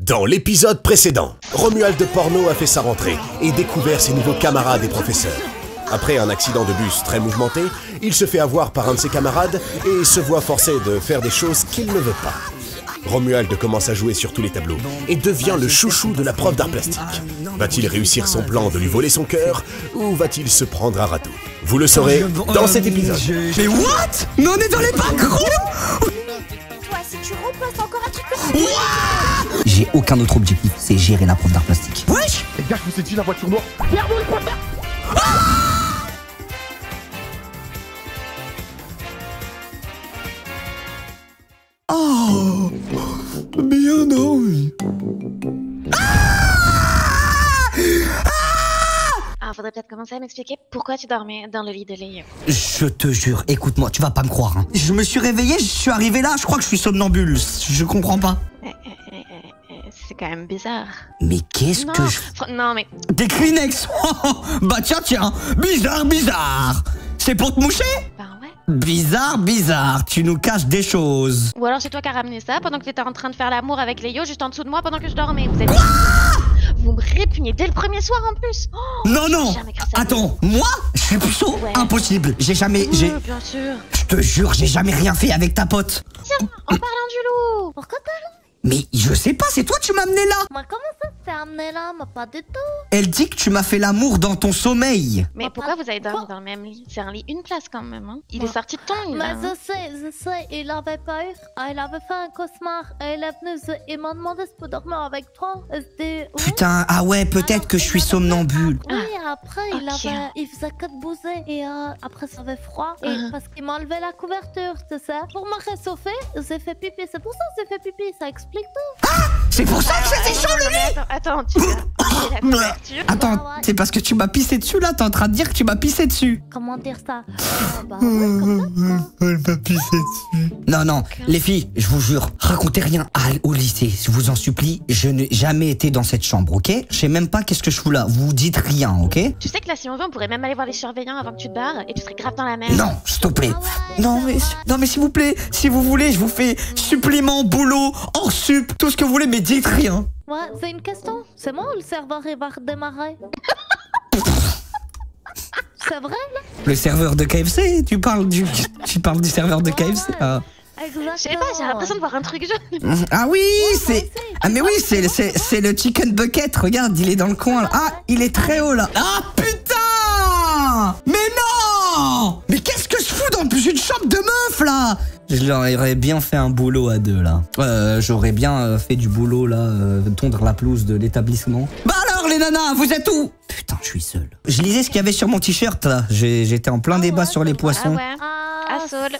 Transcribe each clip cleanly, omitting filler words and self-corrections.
Dans l'épisode précédent, Romuald de Porno a fait sa rentrée et découvert ses nouveaux camarades et professeurs. Après un accident de bus très mouvementé, il se fait avoir par un de ses camarades et se voit forcé de faire des choses qu'il ne veut pas. Romuald commence à jouer sur tous les tableaux et devient le chouchou de la prof d'art plastique. Va-t-il réussir son plan de lui voler son cœur ou va-t-il se prendre à râteau? Vous le saurez dans cet épisode. Mais what? Mais on est dans les bacs, gros! Toi, si tu repasses encore un truc comme ça... J'ai aucun autre objectif, c'est gérer la prof d'art plastique. Wesh! Les gars, je vous ai dit la voiture noire. Merde, le pointeur. Oh! Bien non! Alors, faudrait peut-être commencer à m'expliquer pourquoi tu dormais dans le lit de Léo. Je te jure, écoute-moi, tu vas pas me croire. Hein. Je me suis réveillé, je suis arrivé là, je crois que je suis somnambule. Je comprends pas. C'est quand même bizarre. Mais qu'est-ce que je... Non, mais... Des Kleenex. Bah tiens, bizarre. C'est pour te moucher? Ben ouais. Bizarre, tu nous caches des choses. Ou alors c'est toi qui as ramené ça pendant que t'étais en train de faire l'amour avec Léo juste en dessous de moi pendant que je dormais. Vous êtes... Vous me répugnez dès le premier soir en plus. Oh, Non. jamais cru ça. Attends, moi, je suis puceau. Ouais. Impossible. J'ai jamais... Oui, bien sûr. Je te jure, j'ai jamais rien fait avec ta pote. Tiens, en parlant du loup. Pourquoi t'as... Mais je sais pas, c'est toi qui m'as amené là. Moi, comment ça t'es amené là? Moi, pas du tout. Elle dit que tu m'as fait l'amour dans ton sommeil. Mais pourquoi vous avez dormi dans le même lit? C'est un lit une place quand même, hein. Il est sorti de ton lit, Mais là. je sais, il avait peur. Il avait fait un cauchemar. Il est venu, il m'a demandé si je peux dormir avec toi. C'était... Putain, ah ouais, peut-être que je suis somnambule. Oui, après, ok. il faisait que de bouger. Et après, ça avait froid. Et parce qu'il m'a enlevé la couverture, c'est ça. Pour me réchauffer, j'ai fait pipi. C'est pour ça que j'ai fait pipi. Ça explique tout. C'est pour ça que c'était chaud le lit. Attends, tu as enlevé la couverture. Attends, c'est parce que tu m'as pissé dessus là, t'es en train de dire que tu m'as pissé dessus. Comment dire ça? Bah ouais, comme ça. Elle m'a pissé dessus. Non, les filles, je vous jure, racontez rien au lycée, je vous en supplie. Je n'ai jamais été dans cette chambre, ok? Je sais même pas qu'est-ce que je fous là, vous dites rien, ok? Tu sais que là, si on veut, on pourrait même aller voir les surveillants avant que tu te barres et tu serais grave dans la merde. Non, s'il te plaît. Ah ouais, Non mais s'il vous plaît, si vous voulez, je vous fais supplément, boulot, hors sup, tout ce que vous voulez, mais dites rien. Ouais, c'est une question. C'est moi ou le serveur il va redémarrer? C'est vrai là? Le serveur de KFC, tu parles du serveur de KFC. Ah. Exactement. Je sais pas, j'ai l'impression de voir un truc jaune. Ah oui, c'est... Ah mais oui, c'est le chicken bucket, regarde, il est dans le coin là. Ah, il est très haut là. Ah putain! Mais non! Mais qu'est-ce que je fous dans une chambre de meuf là? Je leur aurais bien fait un boulot à deux là. J'aurais bien fait du boulot là, tondre la pelouse de l'établissement. Bah alors les nanas, vous êtes où? Putain, je suis seul. Je lisais ce qu'il y avait sur mon t-shirt là. J'étais en plein débat sur les poissons. Ah ouais.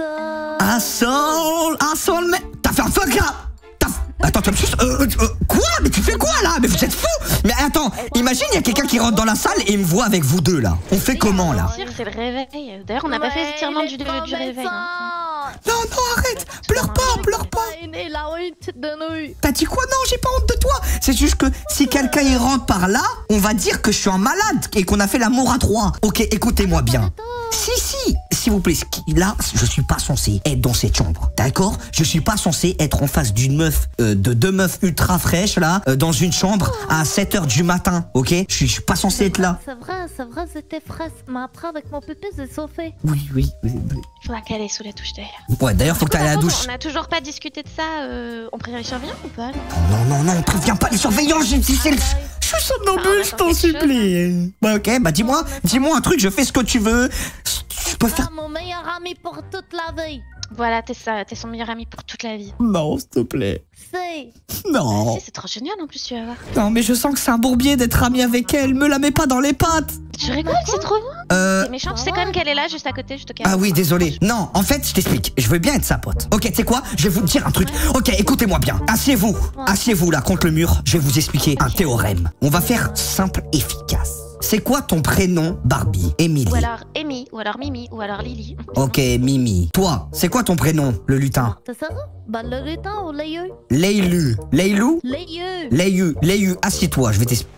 Assol, mais t'as fait un fuck là? Attends, tu me suces? Quoi? Mais tu fais quoi là? Mais vous êtes fous? Mais attends, imagine, il y a quelqu'un qui rentre dans la salle et il me voit avec vous deux là. On fait comment là? C'est le réveil. D'ailleurs, on n'a pas fait l'étirement du réveil. Hein. Non, arrête! Pleure pas! Il a honte de nous. T'as dit quoi? Non, j'ai pas honte de toi! C'est juste que si quelqu'un y rentre par là, on va dire que je suis un malade et qu'on a fait l'amour à trois. Ok, écoutez-moi bien. Si, s'il vous plaît, là, je suis pas censé être dans cette chambre, d'accord? Je suis pas censé être en face d'une meuf, de deux meufs ultra fraîches, là, dans une chambre à 7h du matin, ok? Je suis pas censé être là. C'est vrai, c'était fraîche. Mais après, avec mon pépé, j'ai sauvé. Oui. Faudra qu'elle est sous la douche d'ailleurs. Ouais, d'ailleurs, faut que t'ailles à la douche. On a toujours pas discuté de ça. On prévient les surveillants ou pas? Non, on prévient pas les surveillants, je suis somnambule, je t'en supplie. Ouais, ok, bah dis-moi un truc, je fais ce que tu veux. Je peux faire... Mon meilleur ami pour toute la vie. Voilà, t'es son meilleur ami pour toute la vie. Non, s'il te plaît. C'est... Non. Si, c'est trop génial en plus, tu vas voir. Non, mais je sens que c'est un bourbier d'être ami avec elle. Me la mets pas dans les pattes. Tu rigoles, c'est trop bon. T'es méchant, tu sais quand même qu'elle est là juste à côté, je te calme. Ah oui, désolé. Non, en fait, je t'explique. Je veux bien être sa pote. Ok, tu sais quoi? Je vais vous dire un truc. Ok, écoutez-moi bien. Asseyez-vous là contre le mur. Je vais vous expliquer un théorème. On va faire simple, efficace. C'est quoi ton prénom, Barbie? Émilie. Ou alors Amy, ou alors Mimi, ou alors Lily. Ok, Mimi. Toi, c'est quoi ton prénom, le lutin? C'est ça? Bah, le lutin ou Leyu? Leilou. Leilou? Leyu. Leyu. Assis-toi, je vais t'expliquer.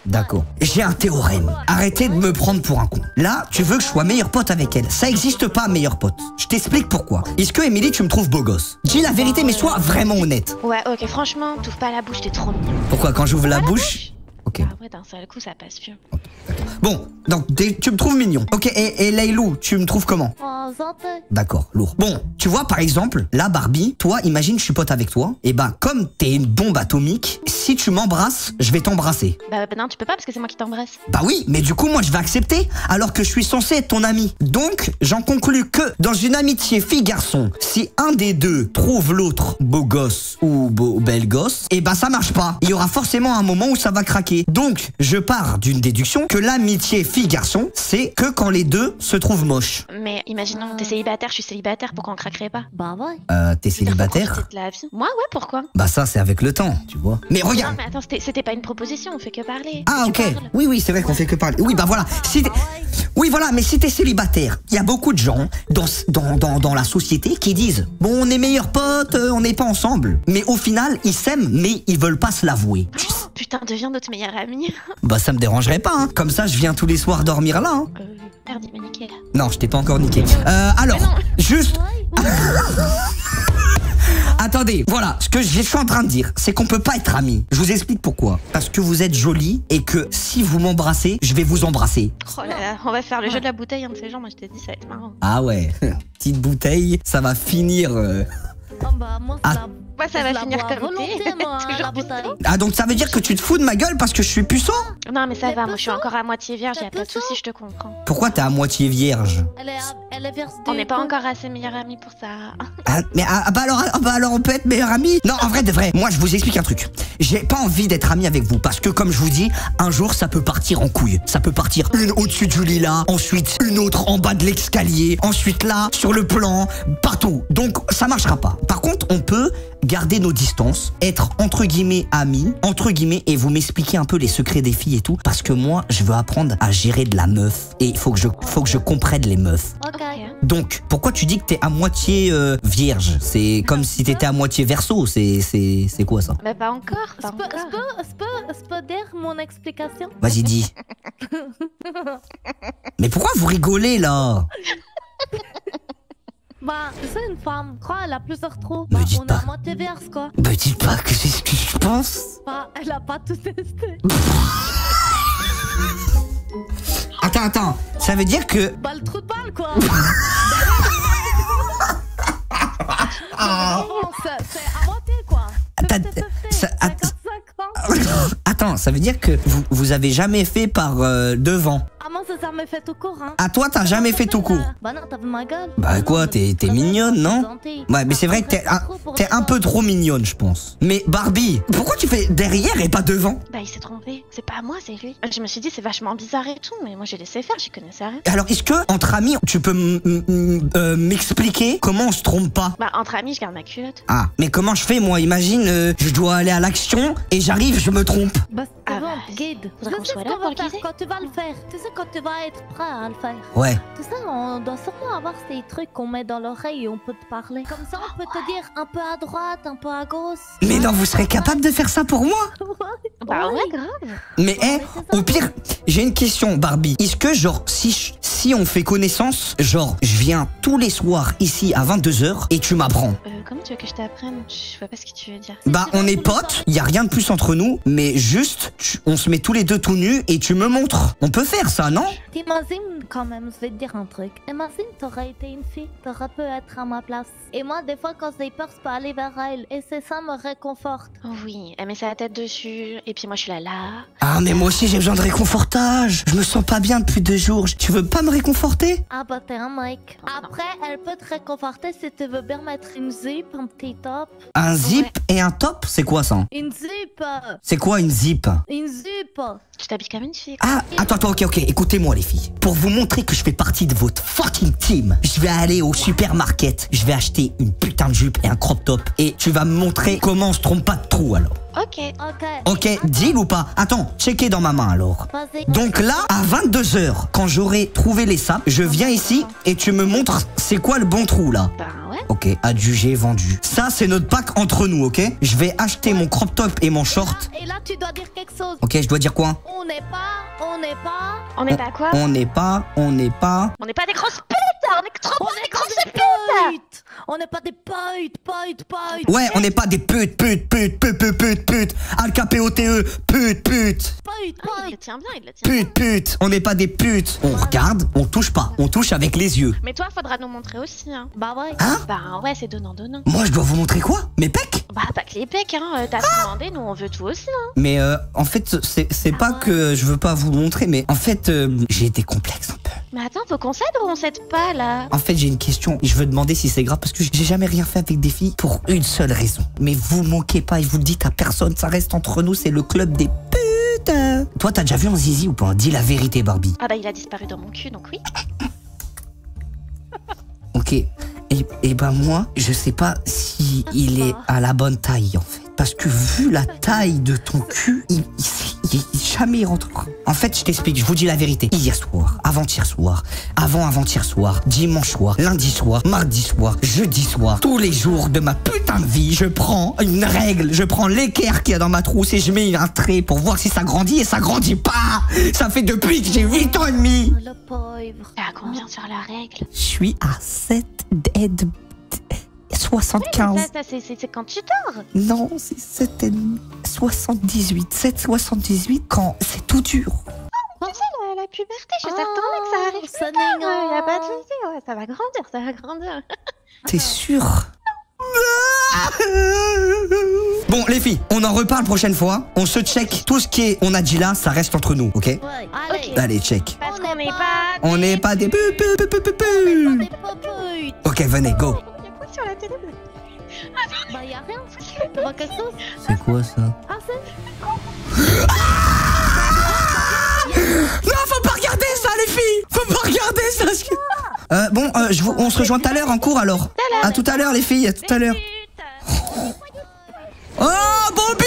D'accord. J'ai un théorème. Arrêtez de me prendre pour un con. Là, tu veux que je sois meilleur pote avec elle. Ça existe pas, meilleur pote. Je t'explique pourquoi. Est-ce que, Émilie, tu me trouves beau gosse? Dis la vérité, mais sois vraiment honnête. Ouais, ok, franchement, t'ouvres pas la bouche, t'es trop mignon. Pourquoi, quand j'ouvre la bouche? Ok. Ah ouais, d'un seul coup, ça passe mieux. Bon, donc tu me trouves mignon. Ok, et Laylou, tu me trouves comment? Oh, santé. D'accord, lourd. Bon, tu vois, par exemple, là, Barbie, toi, imagine, je suis pote avec toi. Et ben, comme t'es une bombe atomique, si tu m'embrasses, je vais t'embrasser. Bah non, tu peux pas parce que c'est moi qui t'embrasse. Bah oui, mais du coup, moi, je vais accepter, alors que je suis censé être ton ami. Donc, j'en conclus que, dans une amitié fille-garçon, si un des deux trouve l'autre beau gosse ou belle gosse, et ben, ça marche pas. Il y aura forcément un moment où ça va craquer. Donc, je pars d'une déduction que l'amitié fille-garçon, c'est que quand les deux se trouvent moches. Mais imaginons, t'es célibataire, je suis célibataire, pourquoi on craquerait pas? Bah ouais. T'es célibataire? De la vie. Moi, ouais, pourquoi? Bah ça, c'est avec le temps, tu vois. Mais regarde. Non, mais attends, c'était pas une proposition, on fait que parler. Ah, ok. Oui, c'est vrai qu'on fait que parler. Oui, bah voilà. Oui, voilà, mais si t'es célibataire, il y a beaucoup de gens dans la société qui disent « Bon, on est meilleurs potes, on n'est pas ensemble. » Mais au final, ils s'aiment, mais ils veulent pas se l'avouer. Oh, putain, deviens notre meilleure amie. Bah ça me dérangerait pas, hein. Comme ça, je viens tous les soirs dormir là, hein. Merde, il m'a niqué là. Non, je t'ai pas encore niqué. Alors, juste... Attendez, voilà, ce que je suis en train de dire, c'est qu'on peut pas être amis. Je vous explique pourquoi. Parce que vous êtes jolie et que si vous m'embrassez, je vais vous embrasser. Oh là là, on va faire le jeu de la bouteille, un de ces gens, moi je t'ai dit, ça va être marrant. Ah ouais, petite bouteille, ça va finir... Oh bah moi, Moi ça va finir comme la bouteille. Ah donc ça veut dire que tu te fous de ma gueule parce que je suis puceau? Non mais ça va, moi je suis encore à moitié vierge, y'a pas de soucis, je te comprends. Pourquoi t'es à moitié vierge? Elle est vierge. On n'est pas encore assez meilleure amie pour ça. Alors on peut être meilleurs amis? Non, en vrai de vrai, moi je vous explique un truc. J'ai pas envie d'être ami avec vous parce que comme je vous dis, un jour ça peut partir en couille. Ça peut partir une au-dessus du lit là, ensuite une autre en bas de l'escalier, ensuite là, sur le plan, partout. Donc ça marchera pas. Par contre, on peut garder nos distances, être entre guillemets amis, entre guillemets, et vous m'expliquer un peu les secrets des filles et tout, parce que moi, je veux apprendre à gérer de la meuf, et il faut que je comprenne les meufs. Ok. Donc, pourquoi tu dis que t'es à moitié vierge? C'est comme si t'étais à moitié verso, c'est quoi ça? Mais pas encore, pas encore. Je peux dire mon explication? Vas-y, dis. Mais pourquoi vous rigolez là? Bah, c'est une femme. Quoi, elle a plusieurs trous. Me Bah, dites on pas. a moitié vierge, quoi. Me dites pas que c'est ce que je pense. Bah, elle a pas tout testé. Attends, ça veut dire que... Bah, le trou de balle, quoi. C'est à moitié, quoi. Attends, ça veut dire que vous avez jamais fait par devant. Ah, moi, ça me fait tout court, hein. À toi, t'as jamais fait tout court. Bah non, t'as vu ma gueule. Bah quoi, t'es mignonne, non? Ouais, mais c'est vrai que t'es un peu trop mignonne, je pense. Mais Barbie, pourquoi tu fais derrière et pas devant? Bah il s'est trompé, c'est pas moi, c'est lui. Je me suis dit c'est vachement bizarre et tout, mais moi j'ai laissé faire, j'y connaissais rien. Alors, est-ce que, entre amis, tu peux m'expliquer comment on se trompe pas? Bah entre amis, je garde ma culotte. Ah, mais comment je fais, moi? Imagine, je dois aller à l'action et j'arrive, je me trompe. Bah, c'est Ah bon, bah, guide. faudrait qu'on Tu sais soit ce là qu'on pour va le faire guider. quand tu vas le faire. Tu sais quand tu vas être prêt à le faire. Ouais. Tu sais, on doit sûrement avoir ces trucs qu'on met dans l'oreille et on peut te parler. Comme ça, on peut te dire un peu à droite, un peu à gauche. Mais non, vous serez capable de faire ça pour moi? Bah Ouais. ouais, grave. Mais au pire, j'ai une question, Barbie. Est-ce que, genre, si on fait connaissance, genre, je viens tous les soirs ici à 22h et tu m'apprends? Comment tu veux que je t'apprenne? Je vois pas ce que tu veux dire. Bah, on est potes, y a rien de plus entre nous, mais juste, on se met tous les deux tout nus et tu me montres. On peut faire ça, non? T'imagines quand même, je vais te dire un truc. Imagine t'aurais été une fille, t'aurais pu être à ma place. Et moi, des fois, quand j'ai peur, je peux aller vers elle. Et c'est ça me réconforte. Oui, elle met sa tête dessus, et puis moi je suis là. Ah, mais moi aussi j'ai besoin de réconfortage. Je me sens pas bien depuis 2 jours. Tu veux pas me réconforter? Ah bah t'es un mec. Après, elle peut te réconforter si tu veux bien mettre une zip, un petit top. Un zip et un top? C'est quoi ça? Une zip. C'est quoi une zip? Une zip. Tu t'habilles comme une fille. Ah, attends, ok, écoutez-moi les filles. Pour vous montrer que je fais partie de votre fucking team, je vais aller au supermarket, je vais acheter une putain de jupe et un crop top. Et tu vas me montrer comment on se trompe pas de trou alors. Ok. Ok, deal ou pas? Attends, checker dans ma main alors. Vas-y. Donc là, à 22h, quand j'aurai trouvé les sapes, je viens ici et tu me montres c'est quoi le bon trou là. Bah ouais. Ok, adjugé, vendu. Ça, c'est notre pack entre nous, ok? Je vais acheter mon crop top et mon short. Et là, tu dois dire quelque chose. Ok, je dois dire quoi? On n'est pas quoi? On n'est pas des grosses putes. On est trop des grosses putes. On n'est pas des putes. Ouais, on n'est pas des putes. Al-K-P-O-T-E, pute. Il le tient bien, Pute. On n'est pas des putes. On regarde, on touche pas. On touche avec les yeux. Mais toi, faudra nous montrer aussi, hein. Bah ouais. Hein? Bah ouais, c'est donnant. Moi, je dois vous montrer quoi? Mes pecs? Bah pas que les pecs, hein. T'as tout demandé, nous on veut tout aussi, hein. Mais en fait, c'est pas que je veux pas vous montrer, mais en fait, j'ai des complexes un peu. Mais attends, faut qu'on s'aide ou on s'aide pas, là? En fait, j'ai une question. Je veux demander si c'est grave parce que j'ai jamais rien fait avec des filles pour une seule raison. Mais vous manquez pas et vous le dites à personne. Ça reste entre nous. C'est le club des putes. Toi, t'as déjà vu un zizi ou pas? Dis la vérité, Barbie. Ah bah il a disparu dans mon cul, donc oui. Ok. Et bah moi, je sais pas si il est à la bonne taille en fait. Parce que vu la taille de ton cul, il jamais il rentrera. En fait, je t'explique, je vous dis la vérité. Hier soir, avant-hier soir, avant-avant-hier soir, dimanche soir, lundi soir, mardi soir, jeudi soir, tous les jours de ma putain de vie, je prends une règle, je prends l'équerre qu'il y a dans ma trousse et je mets un trait pour voir si ça grandit et ça grandit pas. Ça fait depuis que j'ai 8 ans et demi. Oh, le pauvre. T'es à combien sur la règle? Je suis à 75. Ça, c'est quand tu dors. Non, c'est 78. 7,78 quand c'est tout dur. Tu sais, la puberté, je suis certaine que ça arrive ça plus tard. mignon. Y a pas de souci, ouais, ça va grandir. T'es sûr? Bon, les filles, on en reparle prochaine fois. On se check. Tout ce qui est on a dit là, ça reste entre nous, ok? Ouais. Allez. Allez, check. Parce qu'on n'est pas... On n'est pas des Des putes. Ok, venez, go. sur la télé. Bah y'a rien. Tu vois quelque chose? C'est quoi ça? Ah c'est... Non, faut pas regarder ça, les filles. Faut pas regarder ça. Bon, on se rejoint tout à l'heure en cours alors. À tout à l'heure, les filles. À tout à l'heure. Oh, Bobby!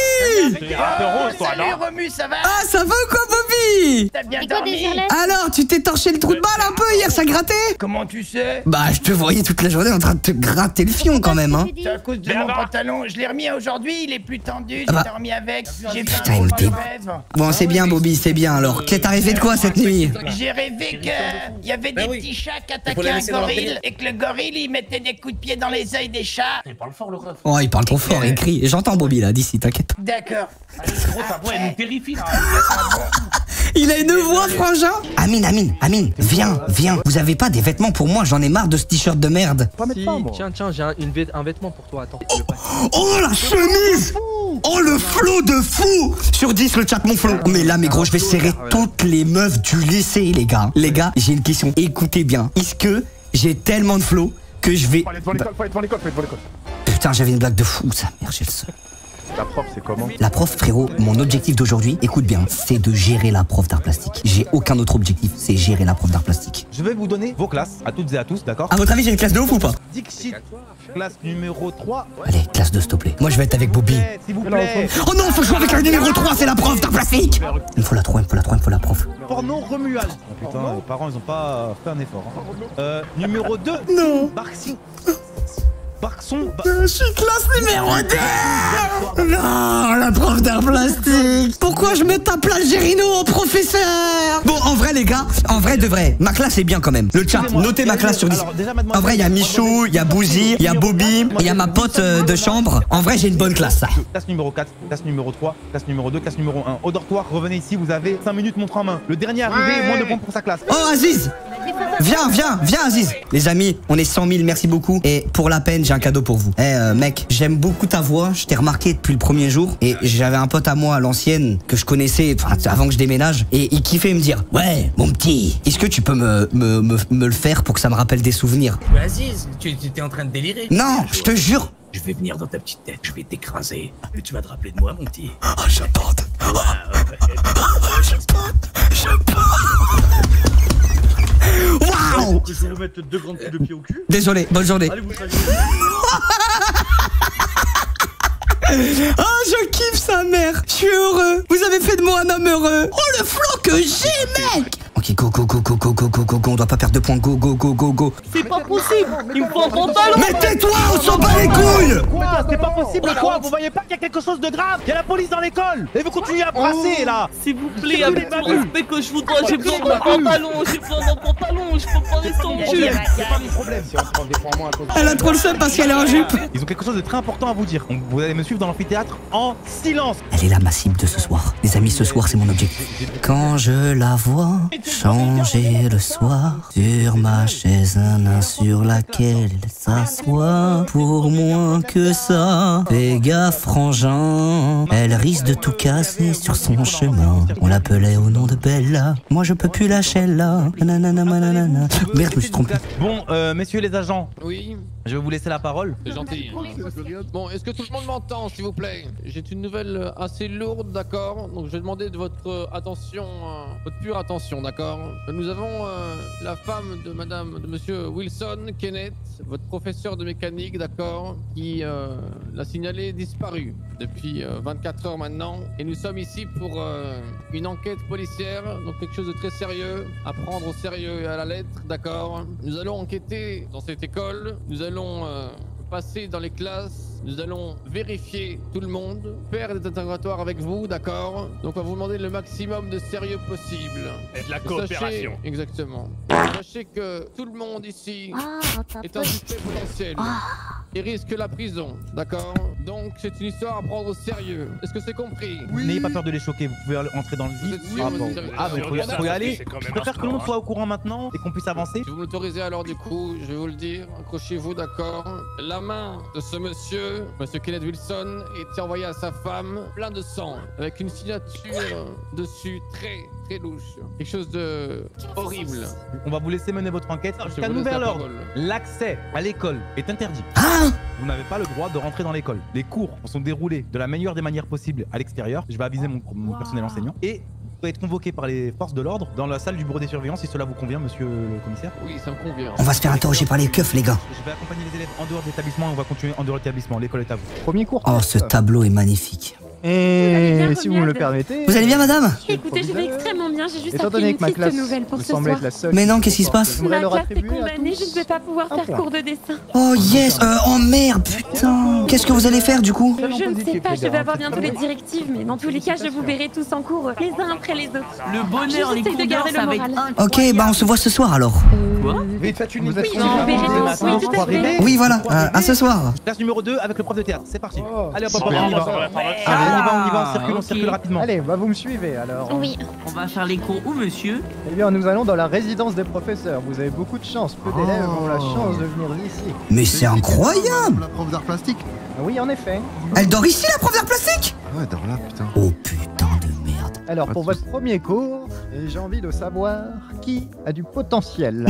Salut Romu, ça va? Ah, ça va ou quoi, Bobby? T'as bien Et quoi, dormi? Désirless? Alors, tu t'es torché le trou de balle un peu hier, ça grattait? Comment tu sais? Bah, je te voyais toute la journée en train de te gratter le fion quand même, hein. C'est à cause de mon pantalon. Je l'ai remis aujourd'hui, il est plus tendu. Ah bah. J'ai dormi avec. J'ai fait Putain, un il gros me dé- rêve. Bon, c'est bien, Bobby, c'est bien alors. Qu'est arrivé de quoi cette nuit? J'ai rêvé qu'il y avait des petits chats qui attaquaient un gorille et que le gorille il mettait des coups de pied dans les yeux des chats. Oh, il parle trop fort, il crie. J'entends Bobby là, d'ici, t'inquiète. D'accord. Elle nous terrifie là. Il a une voix, frangin. Amine, viens. Vous avez pas des vêtements pour moi, j'en ai marre de ce t-shirt de merde. Si, tiens, j'ai un vêtement pour toi, attends. je le passe. Oh, la chemise. Oh, le flot de fou. Sur 10, le chat, mon flot. Mais là, mes gros, je vais serrer toutes les meufs du lycée, les gars. Les gars, j'ai une question. Écoutez bien. Est-ce que j'ai tellement de flow que je vais... Faut aller devant l'école. Putain, j'avais une blague de fou, ça. Merde, j'ai le seum. La prof, c'est comment? La prof, frérot, mon objectif d'aujourd'hui, écoute bien, c'est de gérer la prof d'art plastique. J'ai aucun autre objectif, c'est gérer la prof d'art plastique. Je vais vous donner vos classes, à toutes et à tous, d'accord? À votre avis, j'ai une classe de ouf ou pas? Dixit, classe numéro 3. Allez, classe 2, s'il te plaît. Moi, je vais être avec Bobby. S'il vous plaît. Oh non, faut jouer avec la numéro 3, c'est la prof d'art plastique. Il me faut la 3, il me faut la prof. Porno Romuald. Oh putain, les parents, ils ont pas fait un effort. Hein. Numéro 2. Non. Barxon. Je suis classe numéro 2. Non, la prof d'art plastique. Pourquoi je me tape l'Algérino au professeur? Bon, en vrai, les gars, en vrai de vrai, ma classe est bien quand même. Le chat, notez ma classe sur 10. Alors, déjà, En vrai, il y a Michou, il y a Bouzy, il y a Bobby, il y a ma pote de chambre. En vrai, j'ai une bonne classe, ça. Classe numéro 4, classe numéro 3, classe numéro 2, classe numéro 1. Au dortoir, revenez ici, vous avez 5 minutes montre en main. Le dernier arrivé, moins de points pour sa classe. Oh, Aziz. Viens, Aziz. Les amis, on est 100 000, merci beaucoup. Et pour la peine, j'ai un cadeau pour vous. Mec, j'aime beaucoup ta voix. Je t'ai remarqué depuis le premier jour. Et j'avais un pote à moi à l'ancienne que je connaissais avant que je déménage. Et il kiffait me dire, ouais, mon petit, est-ce que tu peux me le faire pour que ça me rappelle des souvenirs? Aziz, tu étais en train de délirer. Non, je te jure. Je vais venir dans ta petite tête, je vais t'écraser. Et tu vas te rappeler de moi, mon petit. Oh, je porte. Waouh! Je vais vous mettre 2 grandes coups de pied au cul. Désolé, bonne journée. Allez, vous savez. Oh, je kiffe sa mère. Je suis heureux. Vous avez fait de moi un homme heureux. Oh, le flow que j'ai, mec. Ok, go. Go, go, go, go, go, go, go, go, go, on doit pas perdre de points. Go, go, go, go, go. C'est pas possible. Il me faut un pantalon. Mais tais-toi, on s'en bat les couilles. Quoi? C'est pas possible quoi? Vous voyez pas qu'il y a quelque chose de grave? Il y a la police dans l'école et vous continuez à brasser là. S'il vous plaît, avec tout le respect que je vous dois, j'ai besoin d'un pantalon. J'ai besoin d'un pantalon. Je peux pas rester en jupe. C'est pas mon problème. Elle a trop le seum parce qu'elle est en jupe. Ils ont quelque chose de très important à vous dire. Donc, vous allez me suivre dans l'amphithéâtre en silence. Elle est là, ma cible de ce soir. Les amis, ce soir, c'est mon objectif. Quand je la vois changer le soir sur ma chaise, sur laquelle elle s'assoit, pour moins que ça, fais gaffe, frangin. Elle risque de tout casser sur son chemin. On l'appelait au nom de Bella. Moi, je peux plus lâcher là. Nanana, nanana. Merde, je me suis trompé. Bon, messieurs les agents. Oui. Je vais vous laisser la parole. C'est gentil. Bon, est-ce que tout le monde m'entend, s'il vous plaît? J'ai une nouvelle assez lourde, d'accord? Donc je vais demander de votre attention, votre pure attention, d'accord? Nous avons la femme de monsieur Wilson, Kenneth, votre professeur de mécanique, d'accord? Qui l'a signalé disparu depuis 24 heures maintenant. Et nous sommes ici pour une enquête policière, donc quelque chose de très sérieux, à prendre au sérieux et à la lettre, d'accord? Nous allons enquêter dans cette école, nous allons passer dans les classes, nous allons vérifier tout le monde, faire des interrogatoires avec vous, d'accord? Donc on va vous demander le maximum de sérieux possible. Et de la coopération. Exactement. Sachez que tout le monde ici est un suspect potentiel et risque la prison, d'accord? Donc c'est une histoire à prendre au sérieux. Est-ce que c'est compris? Oui. N'ayez pas peur de les choquer, vous pouvez entrer dans le vif. Faut y aller. Je préfère que tout le monde soit au courant maintenant et qu'on puisse avancer. Si vous m'autorisez alors du coup, je vais vous le dire, accrochez-vous, d'accord? La main de ce monsieur Kenneth Wilson, est envoyée à sa femme plein de sang, avec une signature dessus très louche. Quelque chose de horrible. On va vous laisser mener votre enquête jusqu'à nouvel ordre. L'accès à l'école est interdit. Vous n'avez pas le droit de rentrer dans l'école. Les cours sont déroulés de la meilleure des manières possibles à l'extérieur. Je vais aviser mon personnel enseignant. Et vous pouvez être convoqué par les forces de l'ordre dans la salle du bureau des surveillants si cela vous convient, monsieur le commissaire. Oui, ça me convient. On va se faire interroger par les keufs, les gars. Je vais accompagner les élèves en dehors de l'établissement et on va continuer en dehors de l'établissement. L'école est à vous. Premier cours. Oh, ce tableau est magnifique. Et si vous me le permettez. Vous allez bien, madame? Écoutez, je vais extrêmement bien. J'ai juste étant appris donné une que ma triste classe nouvelle pour vous ce semble soir. être la seule. Mais non, qu'est-ce qui se passe? Ma classe est condamnée, je ne vais pas pouvoir faire cours de dessin. Oh yes, oh merde, putain. Qu'est-ce que vous allez faire du coup? Je ne sais pas, je vais avoir bientôt les directives, mais dans tous les cas, je vous verrai tous en cours, les uns après les autres. Le bonheur, les cours de garder le moral. Ok, bah on se voit ce soir alors. Quoi? Oui, voilà, à ce soir. Classe numéro 2 avec le prof de théâtre, c'est parti. Allez hop, on y va, on circule rapidement. Allez, bah vous me suivez alors. Oui. On va faire les cours où, monsieur? Eh bien, nous allons dans la résidence des professeurs. Vous avez beaucoup de chance. Peu d'élèves ont la chance de venir ici. Mais c'est incroyable! La prof d'art plastique? Oui, en effet. Elle dort ici, la prof d'art plastique? Ouais, elle dort là, putain. Oh putain de merde. Alors, pour votre premier cours, j'ai envie de savoir qui a du potentiel.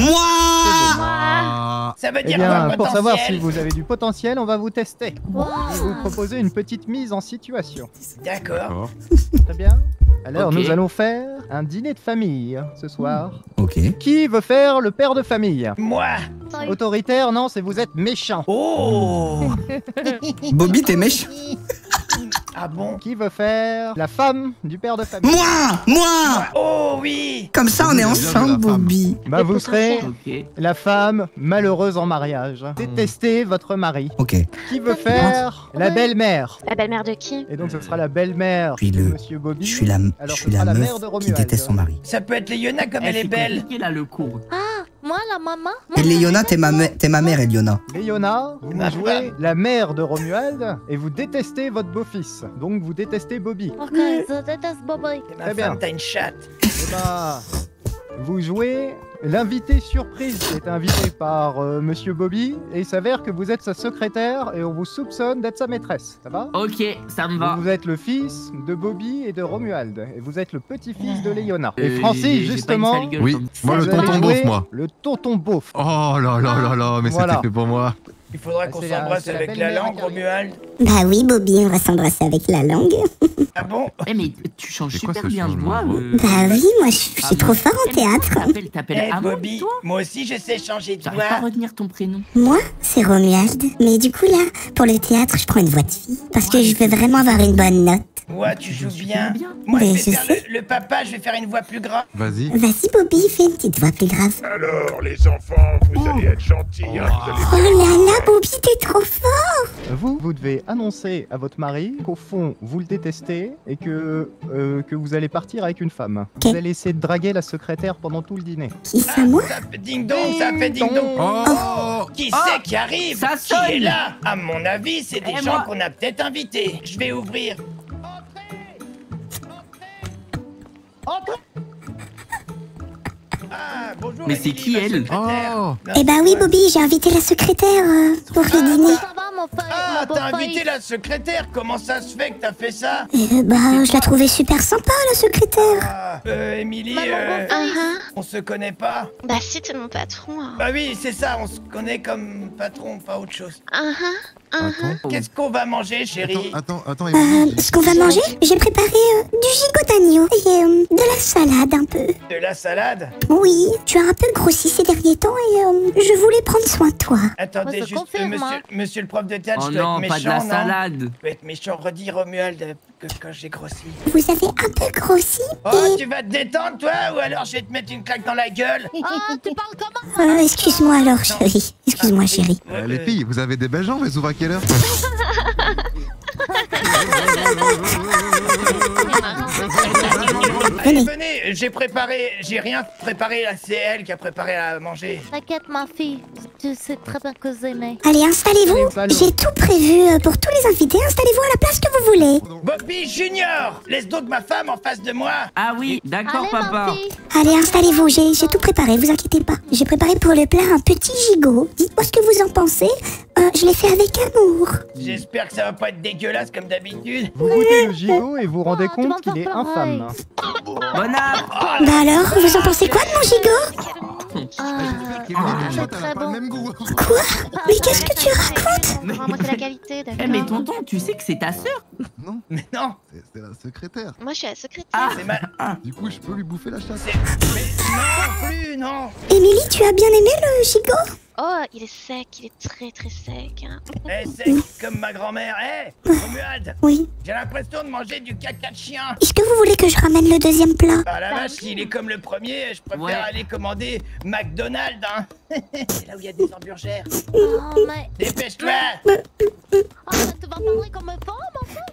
Moi! Ça veut Eh dire bien, quoi, pour savoir si potentiel? vous avez du potentiel, on va vous tester. Je vais vous proposer une petite mise en situation. D'accord. Très bien. Alors, Ok. nous allons faire un dîner de famille ce soir. Ok. Qui veut faire le père de famille? Moi. Autoritaire, non, c'est vous êtes méchant. Oh. Bobby, t'es méchant? Ah bon? Qui veut faire la femme du père de famille? Moi! Oh oui. Comme ça, on est ensemble, Bobby. Bah, vous serez Ok. la femme malheureuse en mariage. Détestez votre mari. Ok. Qui veut faire la belle-mère? La belle-mère de qui? Et donc, ce sera la belle-mère Puis de le- Monsieur Bobby. Je suis la Alors, ce sera la mère de meuf qui Romuald. déteste son mari. Ça peut être Léona comme elle est C'est belle. compliqué là le cours. Moi, la maman? Et Léona, t'es ma mère, Eliona. Léona, vous Ma jouez la mère de Romuald et vous détestez votre beau-fils. Donc, vous détestez Bobby. Ok, je déteste Bobby. Ma Très bien. femme, t'as une chatte. Eh ben, vous jouez l'invité surprise qui est invité par Monsieur Bobby et il s'avère que vous êtes sa secrétaire et on vous soupçonne d'être sa maîtresse. Ça va? Ok, ça me va. Vous êtes le fils de Bobby et de Romuald et vous êtes le petit-fils de Léona. Et j'ai Francis, pas une justement, sale gueule Oui, comme moi le vous allez tonton jouer beauf, moi. Le tonton beauf. Oh là là là là, mais Voilà. c'était fait pour moi. Il faudra qu'on C'est la- s'embrasse c'est la avec la belle-mère langue, qui arrive. Romuald. Bah oui, Bobby, on va s'embrasser avec la langue. Ah bon? Eh mais tu changes C'est quoi super ce bien de changement voix. de Bah oui, moi je suis trop fort en théâtre. T'appelles Eh Amand, Bobby, toi? moi aussi je sais changer de J'arrive pas à voix. retenir ton prénom. Moi, c'est Romuald. Mais du coup là, pour le théâtre, je prends une voix de fille. Parce que je veux vraiment avoir une bonne note. Ouais, tu joues bien. Moi, Mais je vais je faire sais. le papa, je vais faire une voix plus grave. Vas-y. Vas-y, Bobby, fais une petite voix plus grave. Alors, les enfants, vous allez être gentils. Hein, Oh là là, Bobby, t'es trop fort! Vous devez annoncer à votre mari qu'au fond, vous le détestez et que vous allez partir avec une femme. Vous allez essayer de draguer la secrétaire pendant tout le dîner. Qui ça, moi? Ça fait ding-dong, ça fait ding-dong. Oh. Qui c'est qui arrive? ça Qui sonne. est là? À mon avis, c'est des Et gens moi qu'on a peut-être invités. Je vais ouvrir. Entrez! Ah, bonjour. Mais c'est Émilie, qui, ma elle secrétaire. Oh. Eh ben oui, Bobby, j'ai invité la secrétaire pour le dîner. Ça va, mon frère? Ah, mon t'as beau invité frère? la secrétaire? Comment ça se fait que t'as fait ça? Bah, je la trouvais super sympa, la secrétaire. Ah, Émilie, on se connaît pas? Bah si, t'es mon patron. Hein. Bah oui, c'est ça, on se connaît comme patron, pas autre chose. Attends. Qu'est-ce qu'on va manger, chérie? Attends, Émilie. Ce qu'on va manger, j'ai préparé du gigot d'agneau et de la salade un peu. De la salade? Oui, tu as un peu grossi ces derniers temps et je voulais prendre soin de toi. Attendez, Ouais, ça juste, confirme, hein. monsieur le prof de théâtre, Oh je dois non, être pas méchant, de la non? salade. Je dois être méchant, redis Romuald que quand j'ai grossi. Vous avez un peu grossi Oh, et... tu vas te détendre, toi? Ou alors je vais te mettre une claque dans la gueule? Ah, tu parles comment? excuse-moi alors, chérie. Excuse-moi, chérie. Les filles, vous avez des belles jambes, elles ouvrent à quelle heure? Allez, venez, j'ai rien préparé, là, c'est elle qui a préparé à manger. T'inquiète, ma fille. Tu sais très bien que c'est né. Allez, installez-vous. J'ai tout prévu pour tous les invités. Installez-vous à la place que vous voulez. Bobby Junior, laisse donc ma femme en face de moi. Ah oui, d'accord, Allez, papa. ma fille. Allez, installez-vous. J'ai tout préparé, vous inquiétez pas. J'ai préparé pour le plat un petit gigot. Dites-moi ce que vous en pensez. Je l'ai fait avec amour. J'espère que ça va pas être dégueulasse comme d'habitude. Vous goûtez le gigot et vous vous rendez tu vas compte me qu'il est faire pareil. infâme. Bon app. Bah alors, vous en pensez quoi de mon gigot? C'est très bon. Même goût. Quoi? Mais qu'est-ce que tu racontes? Moi, c'est la qualité, d'accord. Eh mais tonton, tu sais que c'est ta sœur? Non, Mais non, c'est la secrétaire. Moi, je suis la secrétaire. Ah, c'est ma... Du coup, je peux lui bouffer la chatte. Mais non plus, non. Émilie, tu as bien aimé le gigot? Oh, il est sec, il est très très sec. Hein. Eh, sec comme ma grand-mère. Eh, Romuald, Oui. j'ai l'impression de manger du caca de chien. Est-ce que vous voulez que je ramène le deuxième plat? Ah la vache, s'il est comme le premier, je préfère Ouais. aller commander McDonald's, hein. C'est là où il y a des hamburgers. Oh, mais... Dépêche-toi. Ah, mais tu vas parler comme un femme, en fait.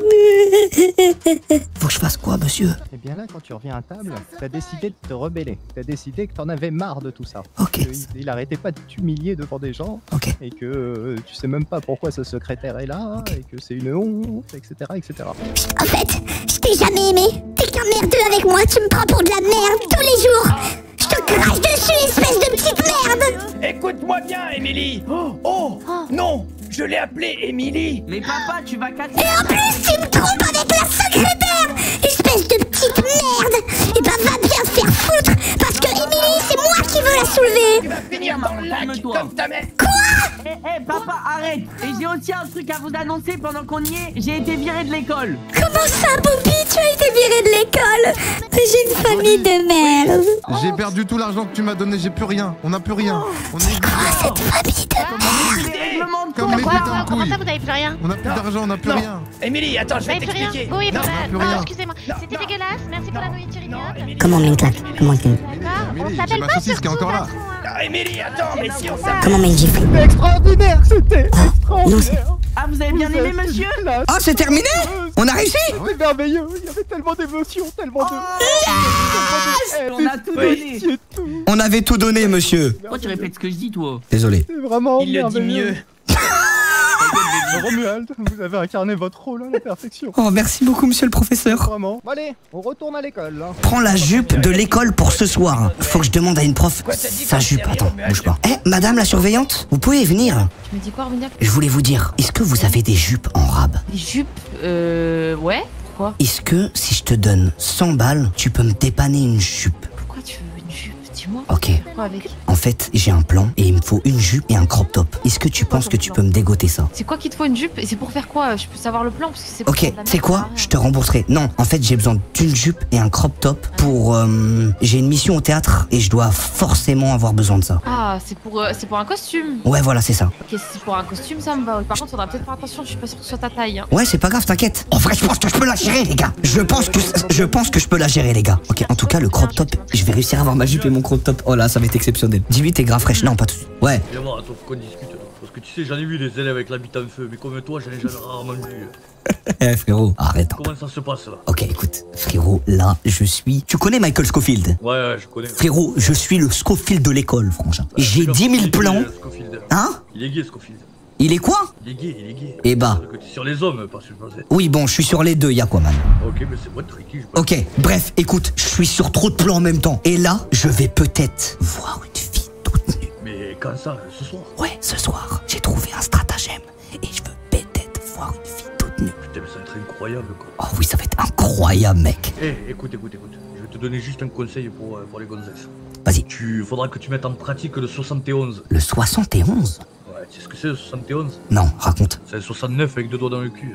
Faut que je fasse quoi, monsieur? Et bien là, quand tu reviens à table, t'as décidé de te rebeller. T'as décidé que t'en avais marre de tout ça. Ok. Il arrêtait pas de t'humilier devant des gens. Ok. Et que tu sais même pas pourquoi ce secrétaire est là. Et que c'est une honte, etc. etc. En fait, je t'ai jamais aimé. T'es qu'un merdeux avec moi. Tu me prends pour de la merde tous les jours. Je te crache dessus, espèce de petite merde. Écoute-moi bien, Émilie. Oh, non, je l'ai appelée Émilie. mais papa, tu vas casser. Et en plus, tu me trompes avec la secrétaire. Espèce de petite merde. Et ben, va bien te faire foutre. Parce que Émilie, c'est moi qui veux la Tu soulever. vas finir dans le lac Calme-toi. comme ta mère. Eh, papa, arrête. Et j'ai aussi un truc à vous annoncer pendant qu'on y est. J'ai été viré de l'école. Comment ça, Bobby? Tu as été viré de l'école. J'ai une famille de merde. J'ai perdu tout l'argent que tu m'as donné, j'ai plus rien. On n'a plus rien. On est Cette famille de C'est les règlements de comme les Quoi, putains quoi, de comment couilles. ça, vous n'avez plus rien? On n'a plus d'argent, on n'a plus Non. rien. Émilie, attends, je Vous vais n'avez plus rien? t'expliquer. Oui, Non, papa. plus Oh, rien. excusez-moi. C'était dégueulasse. Merci pour la nourriture ignoble. Émilie, Comment on met une claque? Comment on met une... D'accord. On Émilie, j'ai s'appelle ma pas saucisse qui est surtout, encore là. patron, hein. Ah, Émilie, attends, mais si on s'appelle... Comment on met une gifle? C'était extraordinaire, c'était Non, extraordinaire. Ah, vous avez bien Vous aimé, êtes monsieur? une classe. Oh, c'est terminé? On a réussi? C'était merveilleux. Il y avait tellement d'émotions, tellement de... On a tout donné. C'est tout. On avait tout donné, monsieur. Pourquoi tu répètes ce que je dis, toi? Désolé. C'est vraiment Il le dit merveilleux. mieux. Romuald, vous avez incarné votre rôle à la perfection. Oh, merci beaucoup, monsieur le professeur. Vraiment. Bon, allez, on retourne à l'école. Hein. Prends la jupe de l'école pour ce soir. Faut que je demande à une prof Quoi, t'as dit sa quand jupe. t'es Attends, Romuald? bouge pas. Eh, madame la surveillante, vous pouvez venir. Tu me dis quoi, revenir? Je voulais vous dire, est-ce que vous avez des jupes en rab? Des jupes? Ouais. Pourquoi? Est-ce que si je te donne 100 balles, tu peux me dépanner une jupe? Pourquoi tu veux une jupe? dis-moi. Ok. Quoi avec? En fait, j'ai un plan et il me faut une jupe et un crop top. Est-ce que tu penses que tu peux me dégoter ça? C'est quoi qu'il te faut une jupe? Et c'est pour faire quoi? Je peux savoir le plan parce que c'est pour Ok, faire de la c'est merde, quoi? ça. Je te rembourserai. Non, en fait, j'ai besoin d'une jupe et un crop top pour... j'ai une mission au théâtre et je dois forcément avoir besoin de ça. Ah, c'est pour un costume. Ouais, voilà, c'est ça. Ok, si c'est pour un costume, ça me va. Par contre, faudra peut-être faire attention, je suis pas sûre que ce soit ta taille. Hein. Ouais, c'est pas grave, t'inquiète. En vrai, je pense que je peux la gérer, les gars. Je pense que je peux la gérer, les gars. Ok, en tout cas, le crop top, je vais réussir à avoir ma jupe et mon crop top. Oh là, ça va être exceptionnel. 18 et grave fraîche. Non, pas tout de suite. Ouais. Viens voir, attends, faut qu'on discute. Parce que tu sais, j'en ai vu des élèves avec la bite en feu, mais comme toi, j'en ai jamais rarement vu. Eh frérot, arrête. Comment ça se passe là? Ok, écoute, frérot, là, je suis... Tu connais Michael Scofield? Ouais, je connais. Frérot, je suis le Scofield de l'école, franchement. J'ai 10 000 plans. Hein? Il est gay, Scofield. Il est quoi? Il est gay. Eh bah. Sur les hommes, pas sur le Oui, bon, je suis sur les deux, y'a quoi, man? Ok, mais c'est moi tricky. Ok, bref, écoute, je suis sur trop de plans en même temps. Et là, je vais peut-être voir une fille toute nue. Mais quand ça? Ce soir? Ouais, ce soir, j'ai trouvé un stratagème. Et je veux peut-être voir une fille toute nue. Putain, mais ça va être incroyable, quoi. Oh oui, ça va être incroyable, mec. Eh, écoute. Je vais te donner juste un conseil pour les gonzesses. Vas-y. Faudra que tu mettes en pratique le 71. Le 71? Ouais, tu sais ce que c'est le 71? Non, raconte. C'est le 69 avec 2 doigts dans le cul.